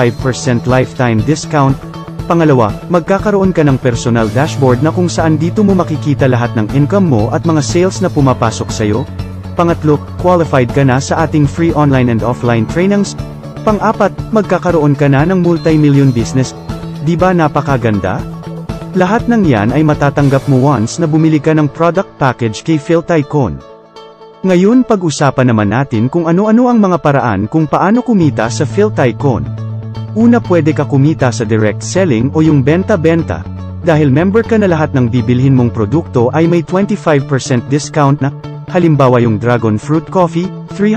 25% lifetime discount. Pangalawa, magkakaroon ka ng personal dashboard na kung saan dito mo makikita lahat ng income mo at mga sales na pumapasok sa'yo. Pangatlo, qualified ka na sa ating free online and offline trainings. Pang-apat, magkakaroon ka na ng multi-million business. Di ba napakaganda? Lahat ng yan ay matatanggap mo once na bumili ka ng product package kay PhilTycoon. Ngayon pag-usapan naman natin kung ano-ano ang mga paraan kung paano kumita sa PhilTycoon. Una, pwede ka kumita sa direct selling o yung benta-benta. Dahil member ka na, lahat ng bibilhin mong produkto ay may 25% discount na. Halimbawa yung Dragon Fruit Coffee,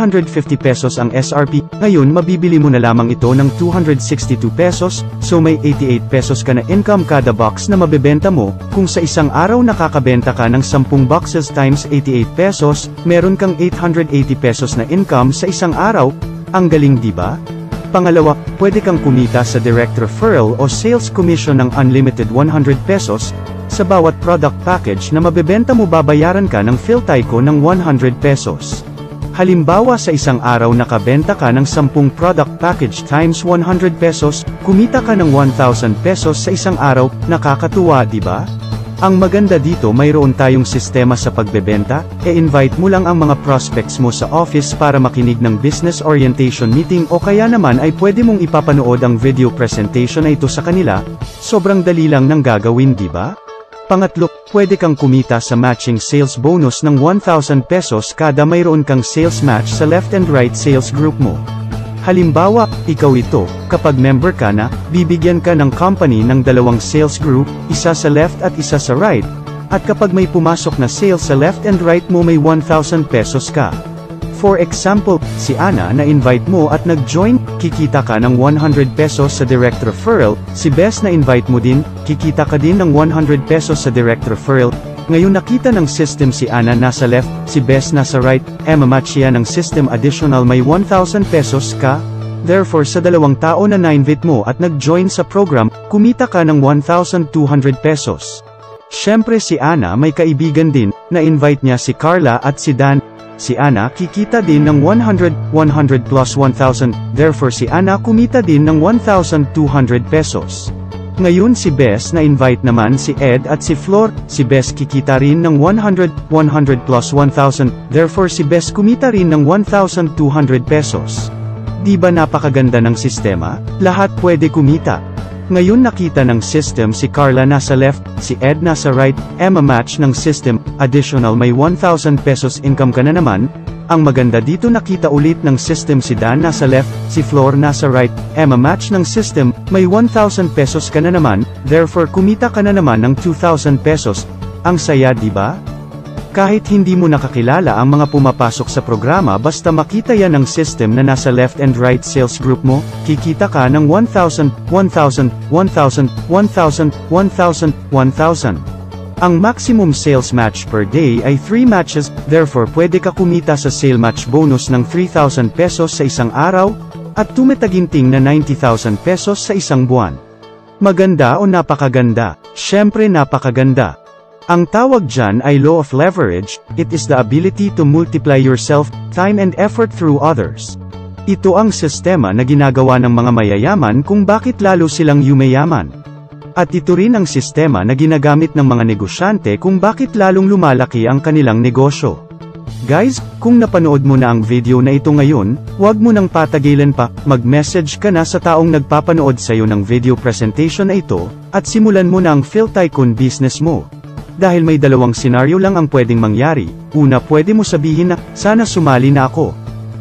350 pesos ang SRP. Ngayon mabibili mo na lamang ito ng 262 pesos, so may 88 pesos ka na income kada box na mabebenta mo. Kung sa isang araw nakakabenta ka ng 10 boxes times 88 pesos, meron kang 880 pesos na income sa isang araw. Ang galing, di ba? Pangalawa, pwede kang kumita sa direct referral o sales commission ng unlimited 100 pesos. Sa bawat product package na mabebenta mo, babayaran ka ng PhilTycoon ng 100 pesos. Halimbawa sa isang araw nakabenta ka ng 10 product package times 100 pesos, kumita ka ng 1,000 pesos sa isang araw. Nakakatuwa, di ba? Ang maganda dito, mayroon tayong sistema sa pagbebenta. E-invite mo lang ang mga prospects mo sa office para makinig ng business orientation meeting, o kaya naman ay pwede mong ipapanood ang video presentation na ito sa kanila. Sobrang dali lang ng gagawin, di ba? Pangatlo, pwede kang kumita sa matching sales bonus ng 1,000 pesos kada mayroon kang sales match sa left and right sales group mo. Halimbawa, ikaw ito, kapag member ka na, bibigyan ka ng company ng 2 sales group, isa sa left at isa sa right. At kapag may pumasok na sales sa left and right mo, may 1,000 pesos ka. For example, si Ana na invite mo at nag-join, kikita ka ng 100 pesos sa direct referral. Si Bess na invite mo din, kikita ka din ng 100 pesos sa direct referral. Ngayon nakita ng system si Ana nasa left, si Bess nasa right, match siya ng system, additional may 1,000 pesos ka. Therefore sa 2 tao na na-invite mo at nag-join sa program, kumita ka ng 1,200 pesos. Syempre si Ana may kaibigan din, na-invite niya si Carla at si Dan. Si Ana kikita din ng 100 plus 1,000, therefore si Ana kumita din ng 1,200 pesos. Ngayon si Bess na-invite naman si Ed at si Flor, si Bess kikita rin ng 100 plus 1,000, therefore si Bess kumita rin ng 1,200 pesos. Di ba napakaganda ng sistema? Lahat pwede kumita. Ngayon nakita ng system si Carla nasa left, si Ed nasa right, match ng system, additional may 1,000 pesos income ka na naman. Ang maganda dito, nakita ulit ng system si Dan nasa left, si Flor nasa right, match ng system, may 1,000 pesos ka na naman, therefore kumita ka na naman ng 2,000 pesos. Ang saya, di ba? Kahit hindi mo nakakilala ang mga pumapasok sa programa, basta makita yan ng system na nasa left and right sales group mo, kikita ka ng 1,000, 1,000, 1,000, 1,000, 1,000, 1,000. Ang maximum sales match per day ay 3 matches, therefore pwede ka kumita sa sale match bonus ng 3,000 pesos sa isang araw, at tumataginting na 90,000 pesos sa isang buwan. Maganda o napakaganda? Syempre napakaganda. Ang tawag dyan ay law of leverage. It is the ability to multiply yourself, time and effort through others. Ito ang sistema na ginagawa ng mga mayayaman kung bakit lalo silang yumayaman. At ito rin ang sistema na ginagamit ng mga negosyante kung bakit lalong lumalaki ang kanilang negosyo. Guys, kung napanood mo na ang video na ito ngayon, huwag mo nang patagilan pa, mag-message ka na sa taong nagpapanood sa'yo ng video presentation na ito, at simulan mo na ang PhilTycoon business mo. Dahil may 2 senaryo lang ang pwedeng mangyari. Una, pwede mo sabihin na, sana sumali na ako.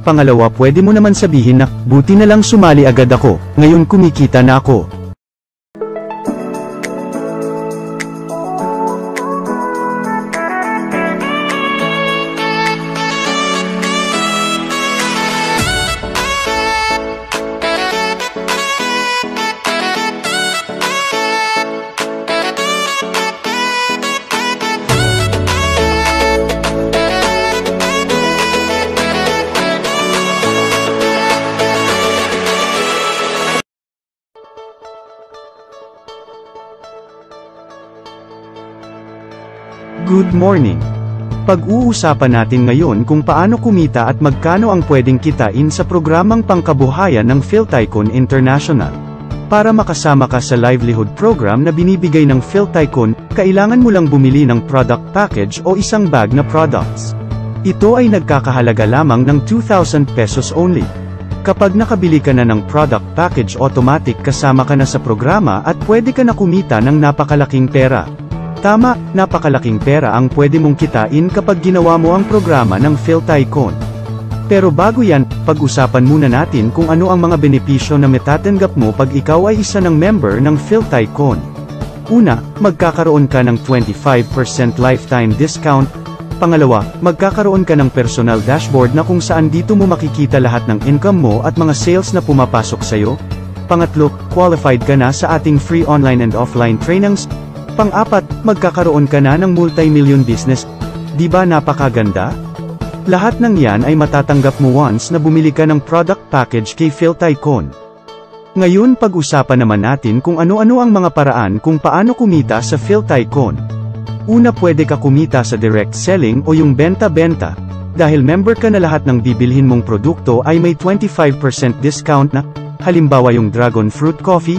Pangalawa, pwede mo naman sabihin na, buti na lang sumali agad ako, ngayon kumikita na ako. Good morning! Pag-uusapan natin ngayon kung paano kumita at magkano ang pwedeng kitain sa programang pangkabuhayan ng PhilTycoon International. Para makasama ka sa livelihood program na binibigay ng PhilTycoon, kailangan mo lang bumili ng product package o isang bag na products. Ito ay nagkakahalaga lamang ng 2,000 pesos only. Kapag nakabili ka na ng product package, automatic kasama ka na sa programa at pwede ka na kumita ng napakalaking pera. Tama, napakalaking pera ang pwede mong kitain kapag ginawa mo ang programa ng PhilTycoon. Pero bago yan, pag-usapan muna natin kung ano ang mga benepisyo na matatanggap mo pag ikaw ay isa ng member ng PhilTycoon. Una, magkakaroon ka ng 25% lifetime discount. Pangalawa, magkakaroon ka ng personal dashboard na kung saan dito mo makikita lahat ng income mo at mga sales na pumapasok sa'yo. Pangatlo, qualified ka na sa ating free online and offline trainings. Pang-apat, magkakaroon ka na ng multi-million business. Di ba napakaganda? Lahat ng yan ay matatanggap mo once na bumili ka ng product package kay PhilTycoon. Ngayon pag-usapan naman natin kung ano-ano ang mga paraan kung paano kumita sa PhilTycoon. Una, pwede ka kumita sa direct selling o yung benta-benta. Dahil member ka na, lahat ng bibilhin mong produkto ay may 25% discount na. Halimbawa yung Dragon Fruit Coffee,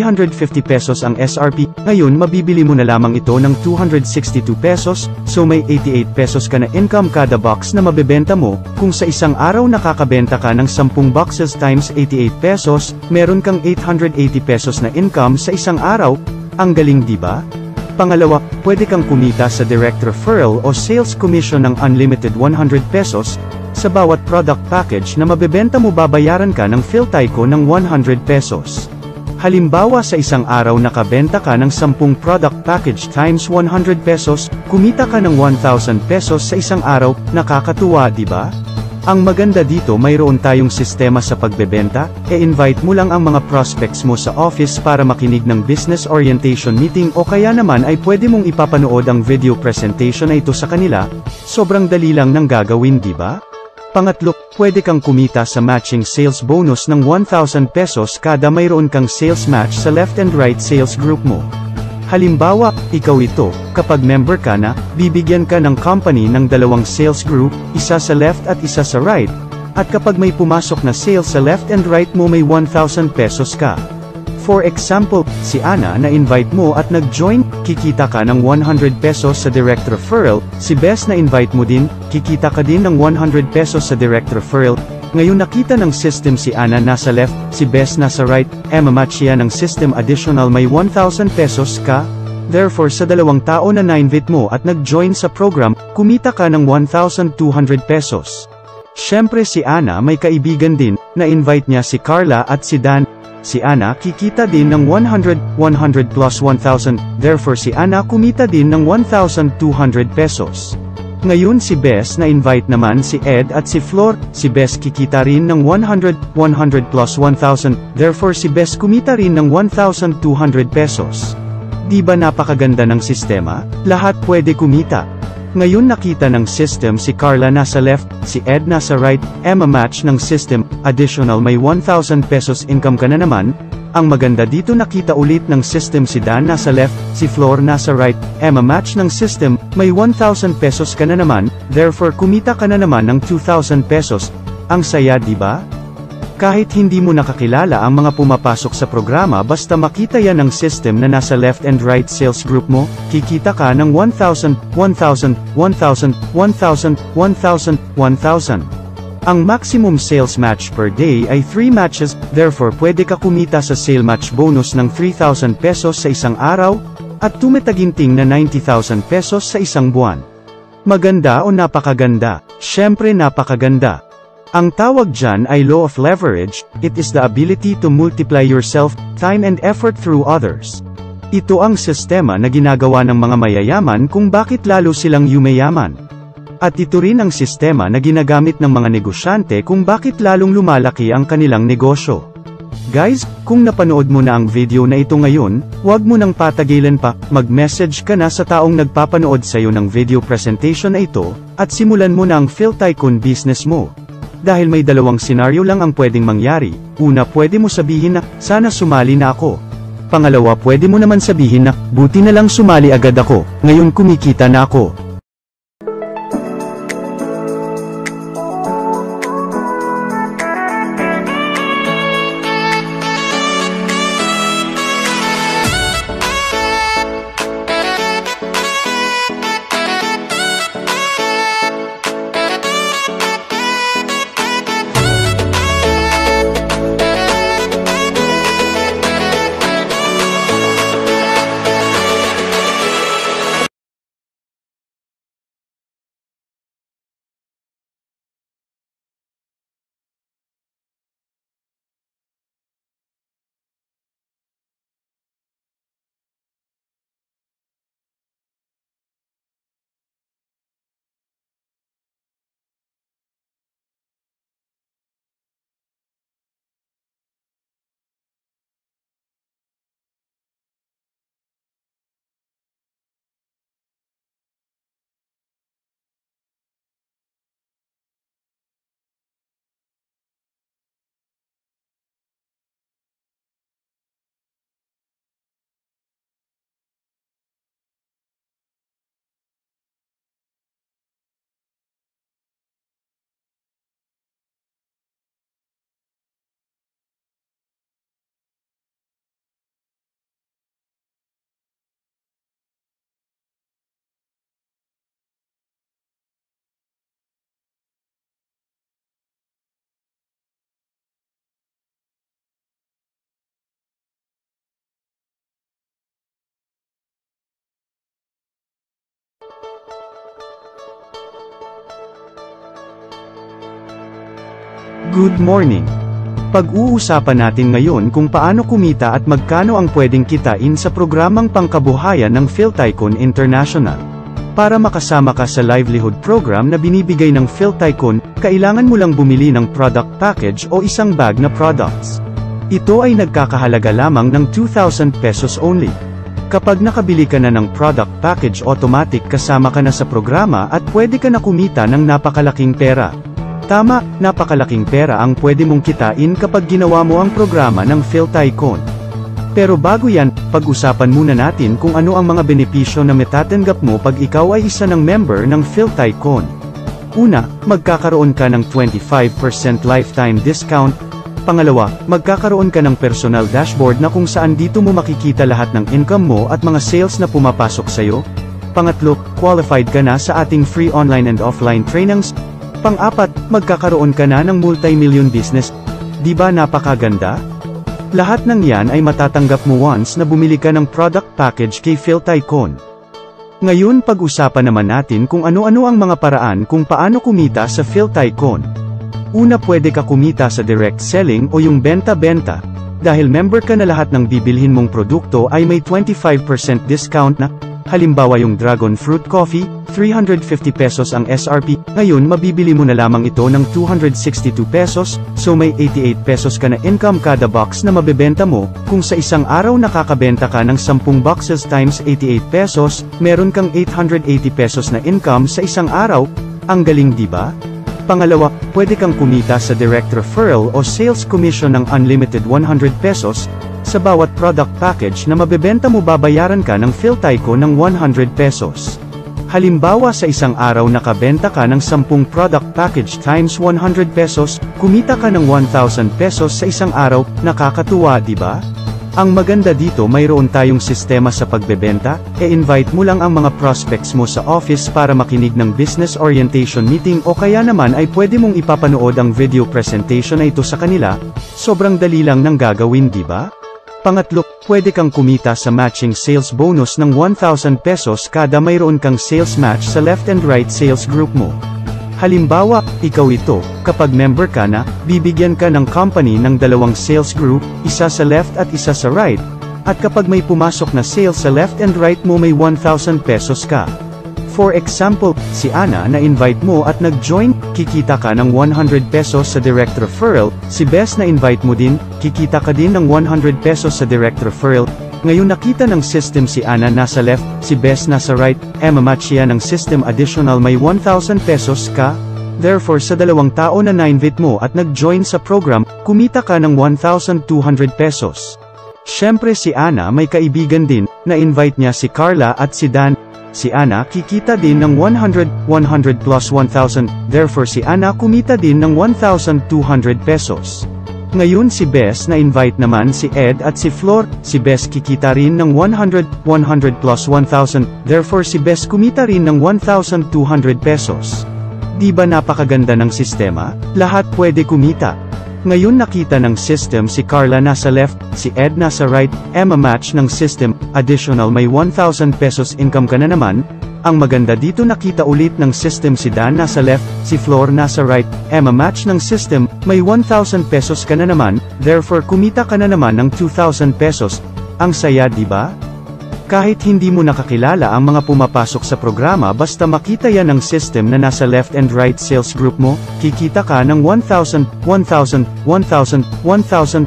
350 pesos ang SRP, ngayon mabibili mo na lamang ito ng 262 pesos, so may 88 pesos ka na income kada box na mabebenta mo. Kung sa isang araw nakakabenta ka ng 10 boxes times 88 pesos, meron kang 880 pesos na income sa isang araw. Ang galing, di ba? Pangalawa, pwede kang kumita sa direct referral o sales commission ng unlimited 100 pesos. Sa bawat product package na mabebenta mo, babayaran ka ng PhilTycoon ng 100 pesos. Halimbawa sa isang araw nakabenta ka ng 10 product package times 100 pesos, kumita ka ng 1,000 pesos sa isang araw. Nakakatuwa, di ba? Ang maganda dito, mayroon tayong sistema sa pagbebenta. E-invite mo lang ang mga prospects mo sa office para makinig ng business orientation meeting, o kaya naman ay pwede mong ipapanood ang video presentation na ito sa kanila. Sobrang dali lang ng gagawin, di ba? Pangatlo, pwede kang kumita sa matching sales bonus ng 1,000 pesos kada mayroon kang sales match sa left and right sales group mo. Halimbawa, ikaw ito, kapag member ka na, bibigyan ka ng company ng 2 sales group, isa sa left at isa sa right. At kapag may pumasok na sales sa left and right mo, may 1,000 pesos ka. For example, si Ana na invite mo at nag-join, kikita ka ng 100 pesos sa direct referral. Si Bess na invite mo din, kikita ka din ng 100 pesos sa direct referral. Ngayon nakita ng system si Ana nasa left, si Bess nasa right, match yan ng system, additional may 1,000 pesos ka. Therefore sa 2 tao na na-invite mo at nag-join sa program, kumita ka ng 1,200 pesos. Syempre si Ana may kaibigan din, na-invite niya si Carla at si Dan. Si Ana kikita din ng 100 plus 1,000, therefore si Ana kumita din ng 1,200 pesos. Ngayon si Bess na-invite naman si Ed at si Flor, si Bess kikita rin ng 100 plus 1,000, therefore si Bess kumita rin ng 1,200 pesos. Di ba napakaganda ng sistema? Lahat pwede kumita. Ngayon nakita ng system si Carla nasa left, si Ed nasa right, match ng system, additional may 1,000 pesos income ka na naman. Ang maganda dito, nakita ulit ng system si Dan nasa left, si Flor nasa right, match ng system, may 1,000 pesos ka na naman, therefore kumita ka na naman ng 2,000 pesos. Ang saya, di ba? Kahit hindi mo nakakilala ang mga pumapasok sa programa, basta makita yan ng system na nasa left and right sales group mo, kikita ka ng 1,000, 1,000, 1,000, 1,000, 1,000, 1,000. Ang maximum sales match per day ay 3 matches, therefore pwede ka kumita sa sale match bonus ng 3,000 pesos sa isang araw, at tumataginting na 90,000 pesos sa isang buwan. Maganda o napakaganda? Syempre napakaganda. Ang tawag dyan ay law of leverage. It is the ability to multiply yourself, time and effort through others. Ito ang sistema na ginagawa ng mga mayayaman kung bakit lalo silang yumayaman. At ito rin ang sistema na ginagamit ng mga negosyante kung bakit lalong lumalaki ang kanilang negosyo. Guys, kung napanood mo na ang video na ito ngayon, huwag mo nang patagilan pa, mag-message ka na sa taong nagpapanood sa'yo ng video presentation na ito, at simulan mo na ang Phil Tycoon business mo. Dahil may dalawang senaryo lang ang pwedeng mangyari. Una, pwede mo sabihin na, sana sumali na ako. Pangalawa, pwede mo naman sabihin na, buti na lang sumali agad ako, ngayon kumikita na ako. Good morning! Pag-uusapan natin ngayon kung paano kumita at magkano ang pwedeng kitain sa programang pangkabuhayan ng Phil Tycoon International. Para makasama ka sa livelihood program na binibigay ng Phil Tycoon, kailangan mo lang bumili ng product package o isang bag na products. Ito ay nagkakahalaga lamang ng 2,000 pesos only. Kapag nakabili ka na ng product package, automatic kasama ka na sa programa at pwede ka na kumita ng napakalaking pera. Tama, napakalaking pera ang pwede mong kitain kapag ginawa mo ang programa ng Phil Tycoon. Pero bago yan, pag-usapan muna natin kung ano ang mga benepisyo na matatanggap mo pag ikaw ay isa ng member ng Phil Tycoon. Una, magkakaroon ka ng 25% lifetime discount. Pangalawa, magkakaroon ka ng personal dashboard na kung saan dito mo makikita lahat ng income mo at mga sales na pumapasok sa'yo. Pangatlo, qualified ka na sa ating free online and offline trainings. Pang-apat, magkakaroon ka na ng multi-million business. Di ba napakaganda? Lahat ng yan ay matatanggap mo once na bumili ka ng product package kay Phil Tycoon. Ngayon pag-usapan naman natin kung ano-ano ang mga paraan kung paano kumita sa Phil Tycoon. Una, pwede ka kumita sa direct selling o yung benta-benta. Dahil member ka na, lahat ng bibilhin mong produkto ay may 25% discount na. Halimbawa yung Dragon Fruit Coffee, 350 pesos ang SRP, ngayon mabibili mo na lamang ito ng 262 pesos, so may 88 pesos ka na income kada box na mabebenta mo. Kung sa isang araw nakakabenta ka ng 10 boxes times 88 pesos, meron kang 880 pesos na income sa isang araw. Ang galing, di ba? Pangalawa, pwede kang kumita sa direct referral o sales commission ng unlimited 100 pesos. Sa bawat product package na mabebenta mo, babayaran ka ng Phil Tycoon ng 100 pesos. Halimbawa sa isang araw nakabenta ka ng 10 product package times 100 pesos, kumita ka ng 1,000 pesos sa isang araw. Nakakatuwa, di ba? Ang maganda dito, mayroon tayong sistema sa pagbebenta. E-invite mo lang ang mga prospects mo sa office para makinig ng business orientation meeting, o kaya naman ay pwede mong ipapanood ang video presentation na ito sa kanila. Sobrang dali lang ng gagawin, di ba? Pangatlo, pwede kang kumita sa matching sales bonus ng 1,000 pesos kada mayroon kang sales match sa left and right sales group mo. Halimbawa, ikaw ito, kapag member ka na, bibigyan ka ng company ng dalawang sales group, isa sa left at isa sa right. At kapag may pumasok na sales sa left and right mo may 1,000 pesos ka. For example, si Ana na invite mo at nag-join, kikita ka ng 100 pesos sa direct referral, si Bes na invite mo din, kikita ka din ng 100 pesos sa direct referral. Ngayon nakita ng system si Ana nasa left, si Bes nasa right, match siya ng system additional may 1,000 pesos ka. Therefore sa dalawang tao na na-invite mo at nag-join sa program, kumita ka ng 1,200 pesos. Siyempre si Ana may kaibigan din, na-invite niya si Carla at si Dan. Si Ana kikita din ng 100 plus 1,000, therefore si Ana kumita din ng 1,200 pesos. Ngayon si Bes na-invite naman si Ed at si Flor, si Bes kikita rin ng 100 plus 1,000, therefore si Bes kumita rin ng 1,200 pesos. Di ba napakaganda ng sistema? Lahat pwede kumita. Ngayon nakita ng system si Carla nasa left, si Ed nasa right, match ng system, additional may 1,000 pesos income ka na naman. Ang maganda dito nakita ulit ng system si Dan nasa left, si Flor nasa right, match ng system, may 1,000 pesos ka na naman, therefore kumita ka na naman ng 2,000 pesos. Ang saya di ba? Kahit hindi mo nakakilala ang mga pumapasok sa programa basta makita yan ng system na nasa left and right sales group mo, kikita ka ng 1,000, 1,000, 1,000, 1,000, 1,000,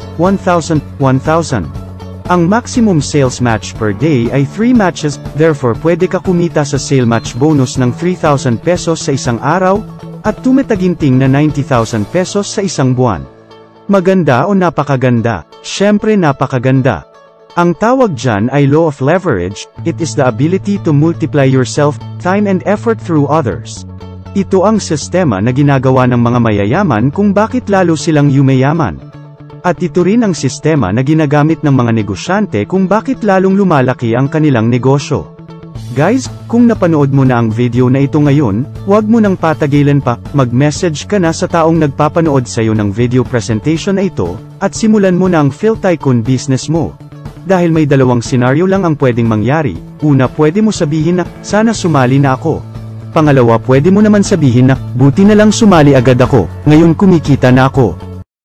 1,000. Ang maximum sales match per day ay 3 matches, therefore pwede ka kumita sa sale match bonus ng 3,000 pesos sa isang araw, at tumataginting na 90,000 pesos sa isang buwan. Maganda o napakaganda? Syempre napakaganda. Ang tawag dyan ay law of leverage, it is the ability to multiply yourself, time and effort through others. Ito ang sistema na ginagawa ng mga mayayaman kung bakit lalo silang yumayaman. At ito rin ang sistema na ginagamit ng mga negosyante kung bakit lalong lumalaki ang kanilang negosyo. Guys, kung napanood mo na ang video na ito ngayon, huwag mo nang patagilan pa, mag-message ka na sa taong nagpapanood sa'yo ng video presentation na ito, at simulan mo na ang PhilTycoon business mo. Dahil may dalawang senaryo lang ang pwedeng mangyari. Una, pwede mo sabihin na, sana sumali na ako. Pangalawa, pwede mo naman sabihin na, buti na lang sumali agad ako, ngayon kumikita na ako.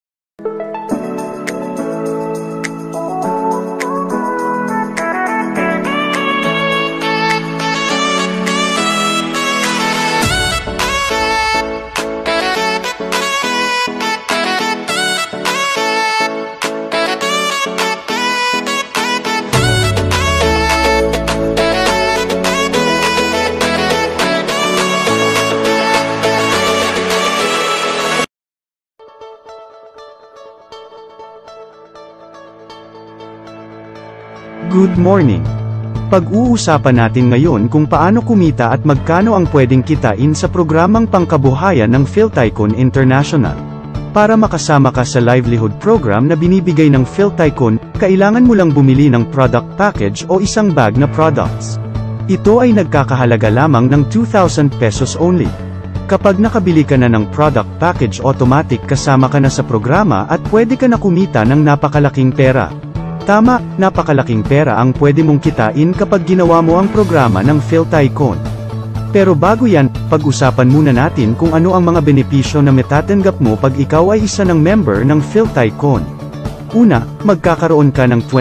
Good morning! Pag-uusapan natin ngayon kung paano kumita at magkano ang pwedeng kitain sa programang pangkabuhayan ng PhilTycoon International. Para makasama ka sa livelihood program na binibigay ng PhilTycoon, kailangan mo lang bumili ng product package o isang bag na products. Ito ay nagkakahalaga lamang ng 2,000 pesos only. Kapag nakabili ka na ng product package, automatic kasama ka na sa programa at pwede ka na kumita ng napakalaking pera. Tama, napakalaking pera ang pwede mong kitain kapag ginawa mo ang programa ng PhilTycoon. Pero bago yan, pag-usapan muna natin kung ano ang mga benepisyo na matatanggap mo pag ikaw ay isa ng member ng PhilTycoon. Una, magkakaroon ka ng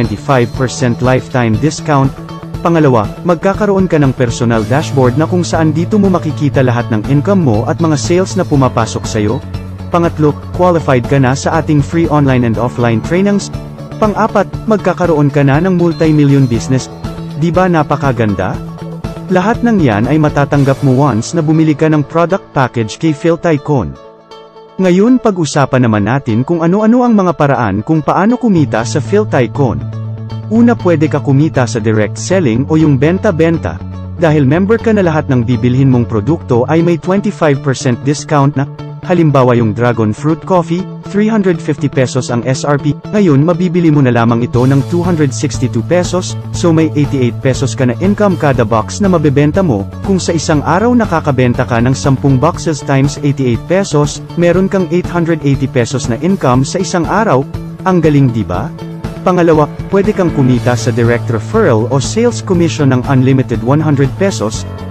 25% lifetime discount. Pangalawa, magkakaroon ka ng personal dashboard na kung saan dito mo makikita lahat ng income mo at mga sales na pumapasok sa'yo. Pangatlo, qualified ka na sa ating free online and offline trainings. Pang-apat, magkakaroon ka na ng multi-million business. Di ba napakaganda? Lahat ng yan ay matatanggap mo once na bumili ka ng product package kay PhilTycoon. Ngayon pag-usapan naman natin kung ano-ano ang mga paraan kung paano kumita sa PhilTycoon. Una, pwede ka kumita sa direct selling o yung benta-benta. Dahil member ka na, lahat ng bibilhin mong produkto ay may 25% discount na. Halimbawa yung Dragon Fruit Coffee, 350 pesos ang SRP, ngayon mabibili mo na lamang ito ng 262 pesos, so may 88 pesos ka na income kada box na mabebenta mo. Kung sa isang araw nakakabenta ka ng 10 boxes times 88 pesos, meron kang 880 pesos na income sa isang araw. Ang galing di ba? Pangalawa, pwede kang kumita sa direct referral o sales commission ng unlimited 100 pesos.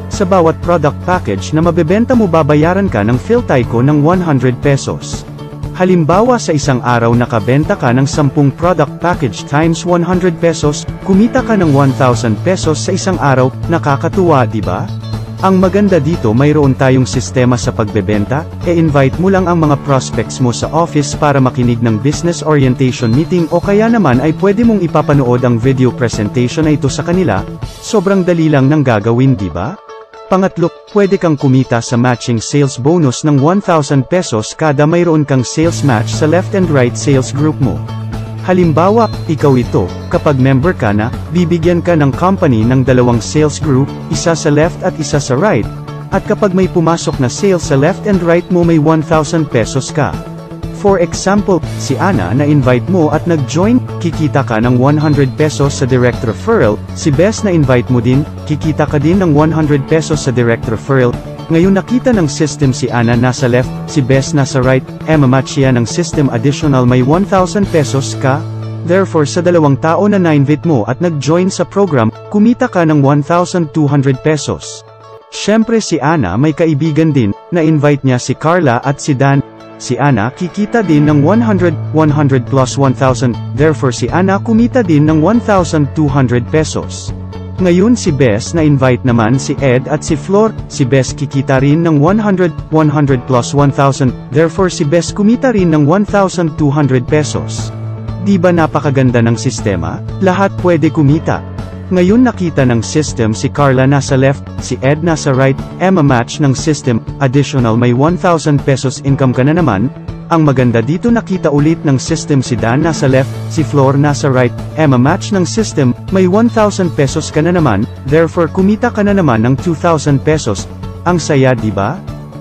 Sa bawat product package na mabebenta mo babayaran ka ng PhilTycoon ng 100 pesos. Halimbawa sa isang araw nakabenta ka ng 10 product package times 100 pesos, kumita ka ng 1,000 pesos sa isang araw, nakakatuwa di ba? Ang maganda dito mayroon tayong sistema sa pagbebenta, invite mo lang ang mga prospects mo sa office para makinig ng business orientation meeting o kaya naman ay pwede mong ipapanood ang video presentation na ito sa kanila, sobrang dali lang ng gagawin di ba? Pangatlo, pwede kang kumita sa matching sales bonus ng 1,000 pesos kada mayroon kang sales match sa left and right sales group mo. Halimbawa, ikaw ito, kapag member ka na, bibigyan ka ng company ng 2 sales group, isa sa left at isa sa right, at kapag may pumasok na sales sa left and right mo may 1,000 pesos ka. For example, si Ana na invite mo at nag-join, kikita ka ng 100 pesos sa direct referral, si Bess na invite mo din, kikita ka din ng 100 pesos sa direct referral. Ngayon nakita ng system si Ana nasa left, si Bess nasa right, match siya ng system additional may 1,000 pesos ka. Therefore sa 2 tao na na-invite mo at nag-join sa program, kumita ka ng 1,200 pesos. Siyempre si Ana may kaibigan din, na-invite niya si Carla at si Dan. Si Ana kikita din ng 100 plus 1,000, therefore si Ana kumita din ng 1,200 pesos. Ngayon si Bess na-invite naman si Ed at si Flor, si Bess kikita rin ng 100 plus 1,000, therefore si Bess kumita rin ng 1,200 pesos. Di ba napakaganda ng sistema? Lahat pwede kumita. Ngayon nakita ng system si Carla nasa left, si Ed nasa right, match ng system, additional may 1,000 pesos income ka na naman. Ang maganda dito nakita ulit ng system si Dan nasa left, si Flor nasa right, match ng system, may 1,000 pesos ka na naman, therefore kumita ka na naman ng 2,000 pesos. Ang saya di ba?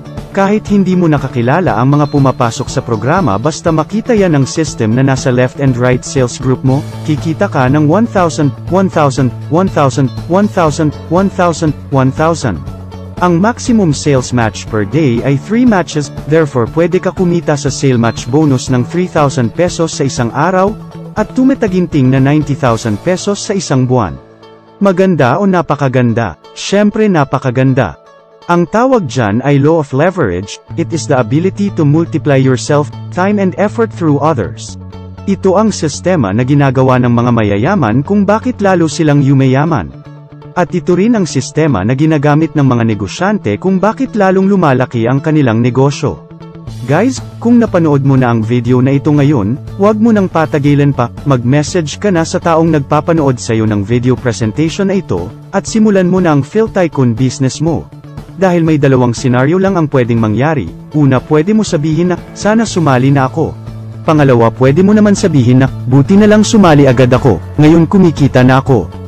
Kahit hindi mo nakakilala ang mga pumapasok sa programa basta makita yan ng system na nasa left and right sales group mo, kikita ka ng 1,000, 1,000, 1,000, 1,000, 1,000, 1,000. Ang maximum sales match per day ay 3 matches, therefore pwede ka kumita sa sale match bonus ng 3,000 pesos sa isang araw, at tumataginting na 90,000 pesos sa isang buwan. Maganda o napakaganda? Syempre napakaganda. Ang tawag dyan ay law of leverage, it is the ability to multiply yourself, time and effort through others. Ito ang sistema na ginagawa ng mga mayayaman kung bakit lalo silang yumayaman. At ito rin ang sistema na ginagamit ng mga negosyante kung bakit lalong lumalaki ang kanilang negosyo. Guys, kung napanood mo na ang video na ito ngayon, huwag mo nang patagilan pa, mag-message ka na sa taong nagpapanood sa'yo ng video presentation na ito, at simulan mo na ang PhilTycoon business mo. Dahil may 2 senaryo lang ang pwedeng mangyari, una pwede mo sabihin na, sana sumali na ako. Pangalawa pwede mo naman sabihin na, buti na lang sumali agad ako, ngayon kumikita na ako.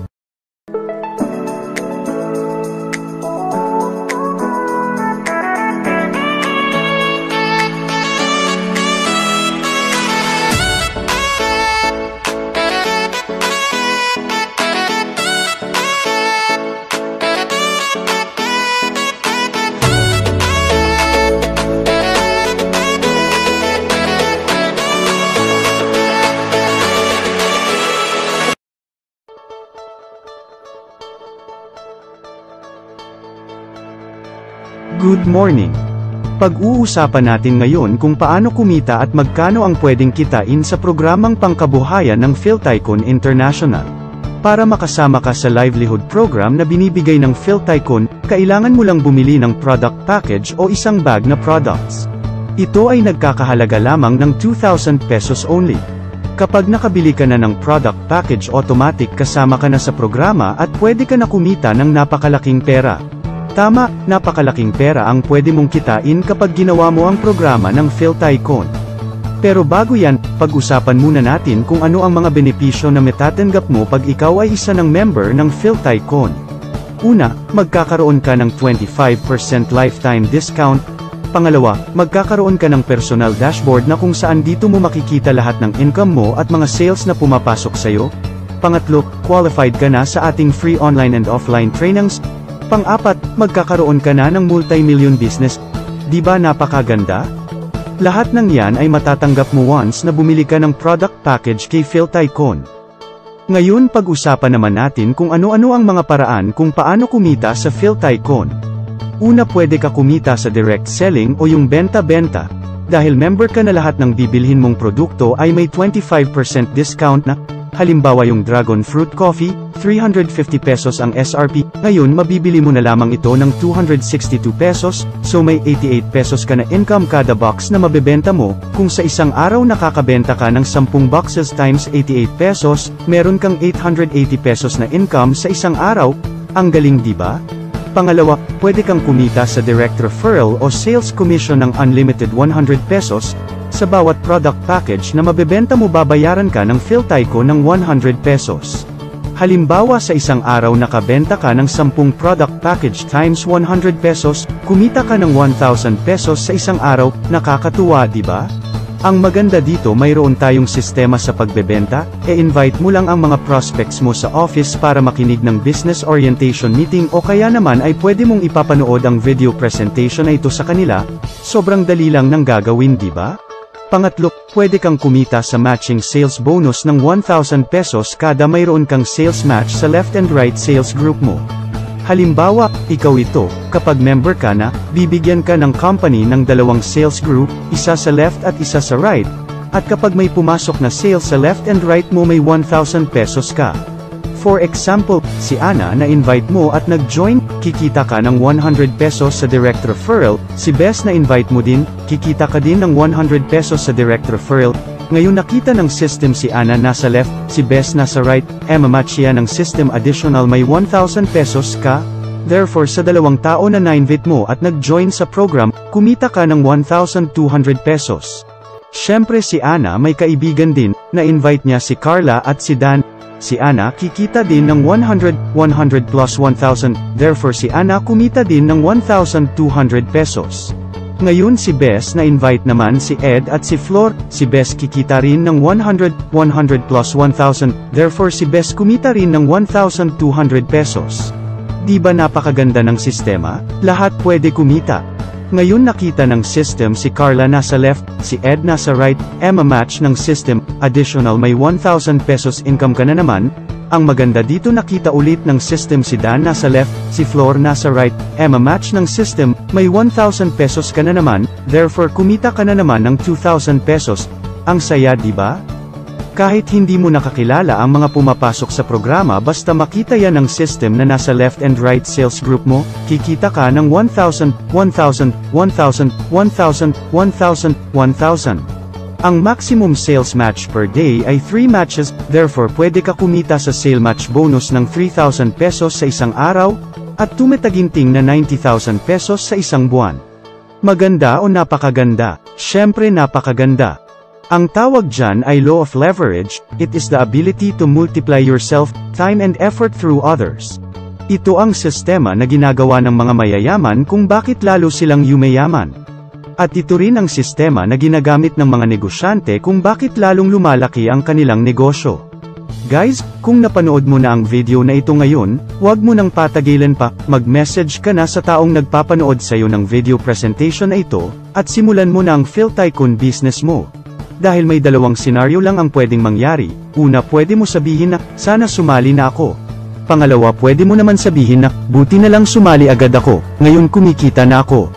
Good morning! Pag-uusapan natin ngayon kung paano kumita at magkano ang pwedeng kitain sa programang pangkabuhayan ng PhilTycoon International. Para makasama ka sa livelihood program na binibigay ng PhilTycoon, kailangan mo lang bumili ng product package o isang bag na products. Ito ay nagkakahalaga lamang ng 2,000 pesos only. Kapag nakabili ka na ng product package automatic kasama ka na sa programa at pwede ka na kumita ng napakalaking pera. Tama, napakalaking pera ang pwede mong kitain kapag ginawa mo ang programa ng PhilTycoon. Pero bago yan, pag-usapan muna natin kung ano ang mga benepisyo na matatanggap mo pag ikaw ay isa ng member ng PhilTycoon. Una, magkakaroon ka ng 25% lifetime discount. Pangalawa, magkakaroon ka ng personal dashboard na kung saan dito mo makikita lahat ng income mo at mga sales na pumapasok sa'yo. Pangatlo, qualified ka na sa ating free online and offline trainings. Pang-apat, magkakaroon ka na ng multi-million business. Di ba napakaganda? Lahat ng yan ay matatanggap mo once na bumili ka ng product package kay PhilTycoon. Ngayon pag-usapan naman natin kung ano-ano ang mga paraan kung paano kumita sa PhilTycoon. Una, pwede ka kumita sa direct selling o yung benta-benta. Dahil member ka na, lahat ng bibilhin mong produkto ay may 25% discount na. Halimbawa yung Dragon Fruit Coffee, 350 pesos ang SRP, ngayon mabibili mo na lamang ito ng 262 pesos, so may 88 pesos ka na income kada box na mabebenta mo. Kung sa isang araw nakakabenta ka ng 10 boxes times 88 pesos, meron kang 880 pesos na income sa isang araw. Ang galing, di ba? Pangalawa, pwede kang kumita sa direct referral o sales commission ng unlimited 100 pesos. Sa bawat product package na mabebenta mo, babayaran ka ng PhilTycoon ng 100 pesos. Halimbawa sa isang araw nakabenta ka ng 10 product package times 100 pesos, kumita ka ng 1,000 pesos sa isang araw. Nakakatuwa, di ba? Ang maganda dito, mayroon tayong sistema sa pagbebenta, invite mo lang ang mga prospects mo sa office para makinig ng business orientation meeting, o kaya naman ay pwede mong ipapanood ang video presentation na ito sa kanila. Sobrang dali lang ng gagawin, di ba? Pangatlo, pwede kang kumita sa matching sales bonus ng 1,000 pesos kada mayroon kang sales match sa left and right sales group mo. Halimbawa, ikaw ito, kapag member ka na, bibigyan ka ng company ng 2 sales group, isa sa left at isa sa right. At kapag may pumasok na sales sa left and right mo, may 1,000 pesos ka. For example, si Ana na invite mo at nag-join, kikita ka ng 100 pesos sa direct referral. Si Bess na invite mo din, kikita ka din ng 100 pesos sa direct referral. Ngayon nakita ng system si Ana nasa left, si Bess nasa right, match siya ng system, additional may 1,000 pesos ka. Therefore sa 2 tao na na-invite mo at nag-join sa program, kumita ka ng 1,200 pesos. Siyempre si Ana may kaibigan din, na-invite niya si Carla at si Dan. Si Ana kikita din ng 100 plus 1,000, therefore si Ana kumita din ng 1,200 pesos. Ngayon si Bess na-invite naman si Ed at si Flor, si Bess kikita rin ng 100 plus 1,000, therefore si Bess kumita rin ng 1,200 pesos. Di ba napakaganda ng sistema? Lahat pwede kumita. Ngayon nakita ng system si Carla nasa left, si Ed nasa right, match ng system, additional may 1,000 pesos income ka na naman. Ang maganda dito, nakita ulit ng system si Dan nasa left, si Flor nasa right, match ng system, may 1,000 pesos ka na naman, therefore kumita ka na naman ng 2,000 pesos. Ang saya, di ba? Kahit hindi mo nakakilala ang mga pumapasok sa programa, basta makita yan ng system na nasa left and right sales group mo, kikita ka ng 1,000, 1,000, 1,000, 1,000, 1,000, 1,000. Ang maximum sales match per day ay 3 matches, therefore pwede ka kumita sa sale match bonus ng 3,000 pesos sa isang araw, at tumataginting na 90,000 pesos sa isang buwan. Maganda o napakaganda? Syempre napakaganda. Ang tawag dyan ay law of leverage. It is the ability to multiply yourself, time and effort through others. Ito ang sistema na ginagawa ng mga mayayaman kung bakit lalo silang yumayaman. At ito rin ang sistema na ginagamit ng mga negosyante kung bakit lalong lumalaki ang kanilang negosyo. Guys, kung napanood mo na ang video na ito ngayon, huwag mo nang patagilan pa, mag-message ka na sa taong nagpapanood sa'yo ng video presentation na ito, at simulan mo na ang PhilTycoon business mo. Dahil may 2 senaryo lang ang pwedeng mangyari. Una, pwede mo sabihin na, sana sumali na ako. Pangalawa, pwede mo naman sabihin na, buti na lang sumali agad ako, ngayon kumikita na ako.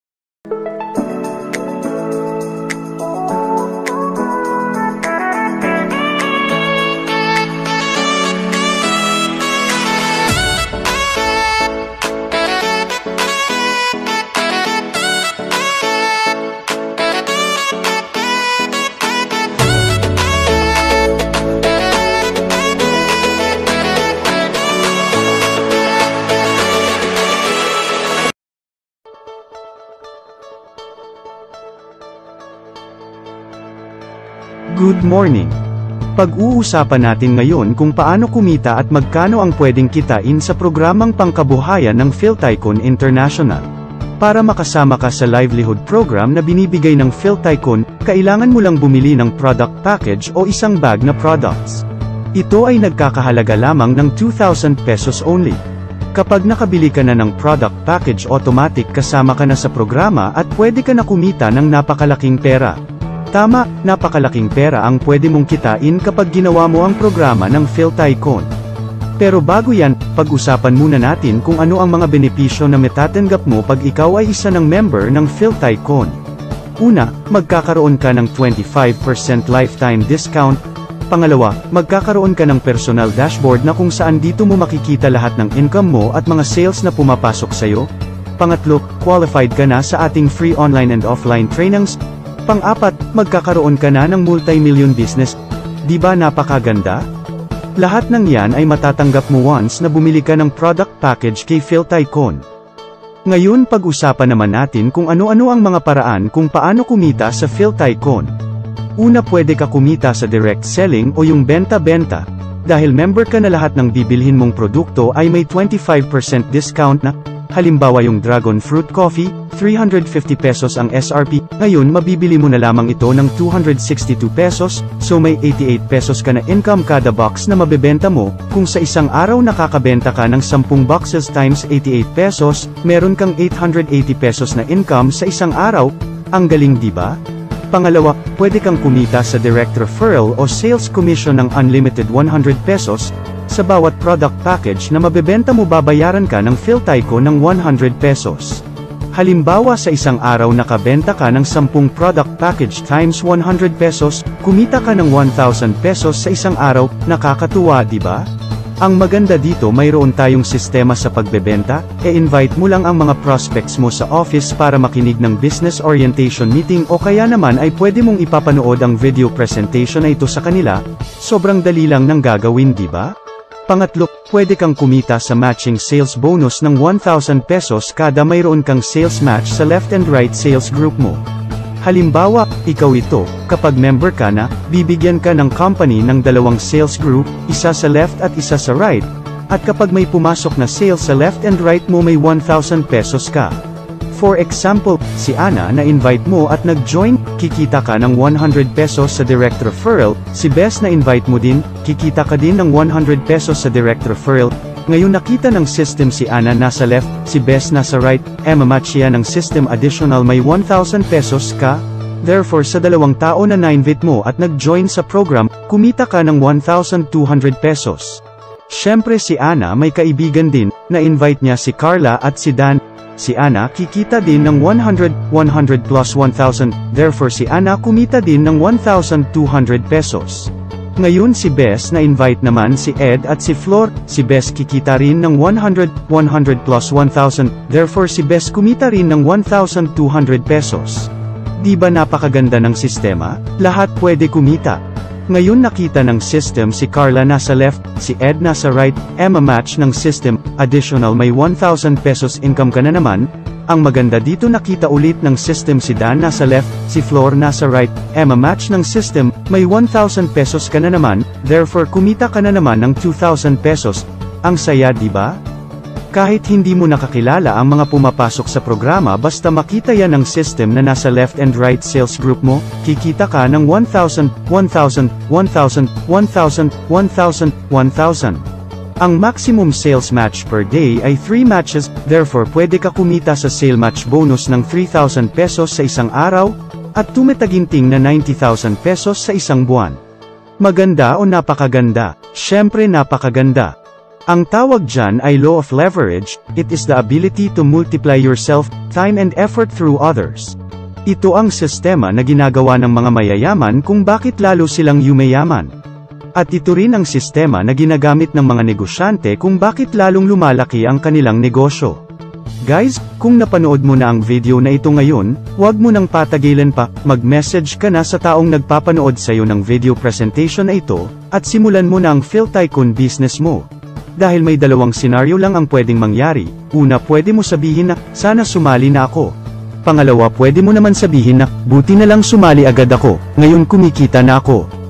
Good morning! Pag-uusapan natin ngayon kung paano kumita at magkano ang pwedeng kitain sa programang pangkabuhayan ng PhilTycoon International. Para makasama ka sa livelihood program na binibigay ng PhilTycoon, kailangan mo lang bumili ng product package o isang bag na products. Ito ay nagkakahalaga lamang ng 2,000 pesos only. Kapag nakabili ka na ng product package, automatic kasama ka na sa programa at pwede ka na kumita ng napakalaking pera. Tama, napakalaking pera ang pwede mong kitain kapag ginawa mo ang programa ng PhilTycoon. Pero bago yan, pag-usapan muna natin kung ano ang mga benepisyo na matatanggap mo pag ikaw ay isa ng member ng PhilTycoon. Una, magkakaroon ka ng 25% lifetime discount. Pangalawa, magkakaroon ka ng personal dashboard na kung saan dito mo makikita lahat ng income mo at mga sales na pumapasok sa'yo. Pangatlo, qualified ka na sa ating free online and offline trainings. Pang-apat, magkakaroon ka na ng multi-million business. Di ba napakaganda? Lahat ng yan ay matatanggap mo once na bumili ka ng product package kay PhilTycoon. Ngayon pag-usapan naman natin kung ano-ano ang mga paraan kung paano kumita sa PhilTycoon. Una, pwede ka kumita sa direct selling o yung benta-benta. Dahil member ka na, lahat ng bibilhin mong produkto ay may 25% discount na. Halimbawa yung Dragon Fruit Coffee, 350 pesos ang SRP, ngayon mabibili mo na lamang ito ng 262 pesos, so may 88 pesos ka na income kada box na mabebenta mo. Kung sa isang araw nakakabenta ka ng 10 boxes times 88 pesos, meron kang 880 pesos na income sa isang araw. Ang galing, di ba? Pangalawa, pwede kang kumita sa direct referral o sales commission ng unlimited 100 pesos. Sa bawat product package na mabebenta mo, babayaran ka ng PhilTycoon ng 100 pesos. Halimbawa sa isang araw nakabenta ka ng 10 product package times 100 pesos, kumita ka ng 1,000 pesos sa isang araw. Nakakatuwa, di ba? Ang maganda dito, mayroon tayong sistema sa pagbebenta. E-invite mo lang ang mga prospects mo sa office para makinig ng business orientation meeting, o kaya naman ay pwede mong ipapanood ang video presentation na ito sa kanila. Sobrang dali lang ng gagawin, di ba? Pangatlo, pwede kang kumita sa matching sales bonus ng 1,000 pesos kada mayroon kang sales match sa left and right sales group mo. Halimbawa, ikaw ito, kapag member ka na, bibigyan ka ng company ng 2 sales group, isa sa left at isa sa right. At kapag may pumasok na sales sa left and right mo, may 1,000 pesos ka. For example, si Ana na invite mo at nag-join, kikita ka ng 100 pesos sa direct referral. Si Bess na invite mo din, kikita ka din ng 100 pesos sa direct referral. Ngayon nakita ng system si Ana nasa left, si Bess nasa right, match siya ng system, additional may 1,000 pesos ka. Therefore sa 2 tao na na-invite mo at nag-join sa program, kumita ka ng 1,200 pesos. Syempre si Ana may kaibigan din, na-invite niya si Carla at si Dan. Si Ana kikita din ng 100 plus 1,000, therefore si Ana kumita din ng 1,200 pesos. Ngayon si Bess na-invite naman si Ed at si Flor, si Bess kikita rin ng 100 plus 1,000, therefore si Bess kumita rin ng 1,200 pesos. Di ba napakaganda ng sistema? Lahat pwede kumita. Ngayon nakita ng system si Carla nasa left, si Ed nasa right, match ng system, additional may 1,000 pesos income ka na naman. Ang maganda dito, nakita ulit ng system si Dan nasa left, si Flor nasa right, match ng system, may 1,000 pesos ka na naman, therefore kumita ka na naman ng 2,000 pesos. Ang saya, di ba? Kahit hindi mo nakakilala ang mga pumapasok sa programa, basta makita yan ng system na nasa left and right sales group mo, kikita ka ng 1,000, 1,000, 1,000, 1,000, 1,000, 1,000. Ang maximum sales match per day ay 3 matches, therefore pwede ka kumita sa sale match bonus ng 3,000 pesos sa isang araw, at tumataginting na 90,000 pesos sa isang buwan. Maganda o napakaganda? Syempre napakaganda. Ang tawag dyan ay law of leverage. It is the ability to multiply yourself, time and effort through others. Ito ang sistema na ginagawa ng mga mayayaman kung bakit lalo silang yumayaman. At ito rin ang sistema na ginagamit ng mga negosyante kung bakit lalong lumalaki ang kanilang negosyo. Guys, kung napanood mo na ang video na ito ngayon, huwag mo nang patagilan pa, mag-message ka na sa taong nagpapanood sa'yo ng video presentation na ito, at simulan mo na ang PhilTycoon business mo. Dahil may 2 senaryo lang ang pwedeng mangyari. Una, pwede mo sabihin na, sana sumali na ako. Pangalawa, pwede mo naman sabihin na, buti na lang sumali agad ako, ngayon kumikita na ako.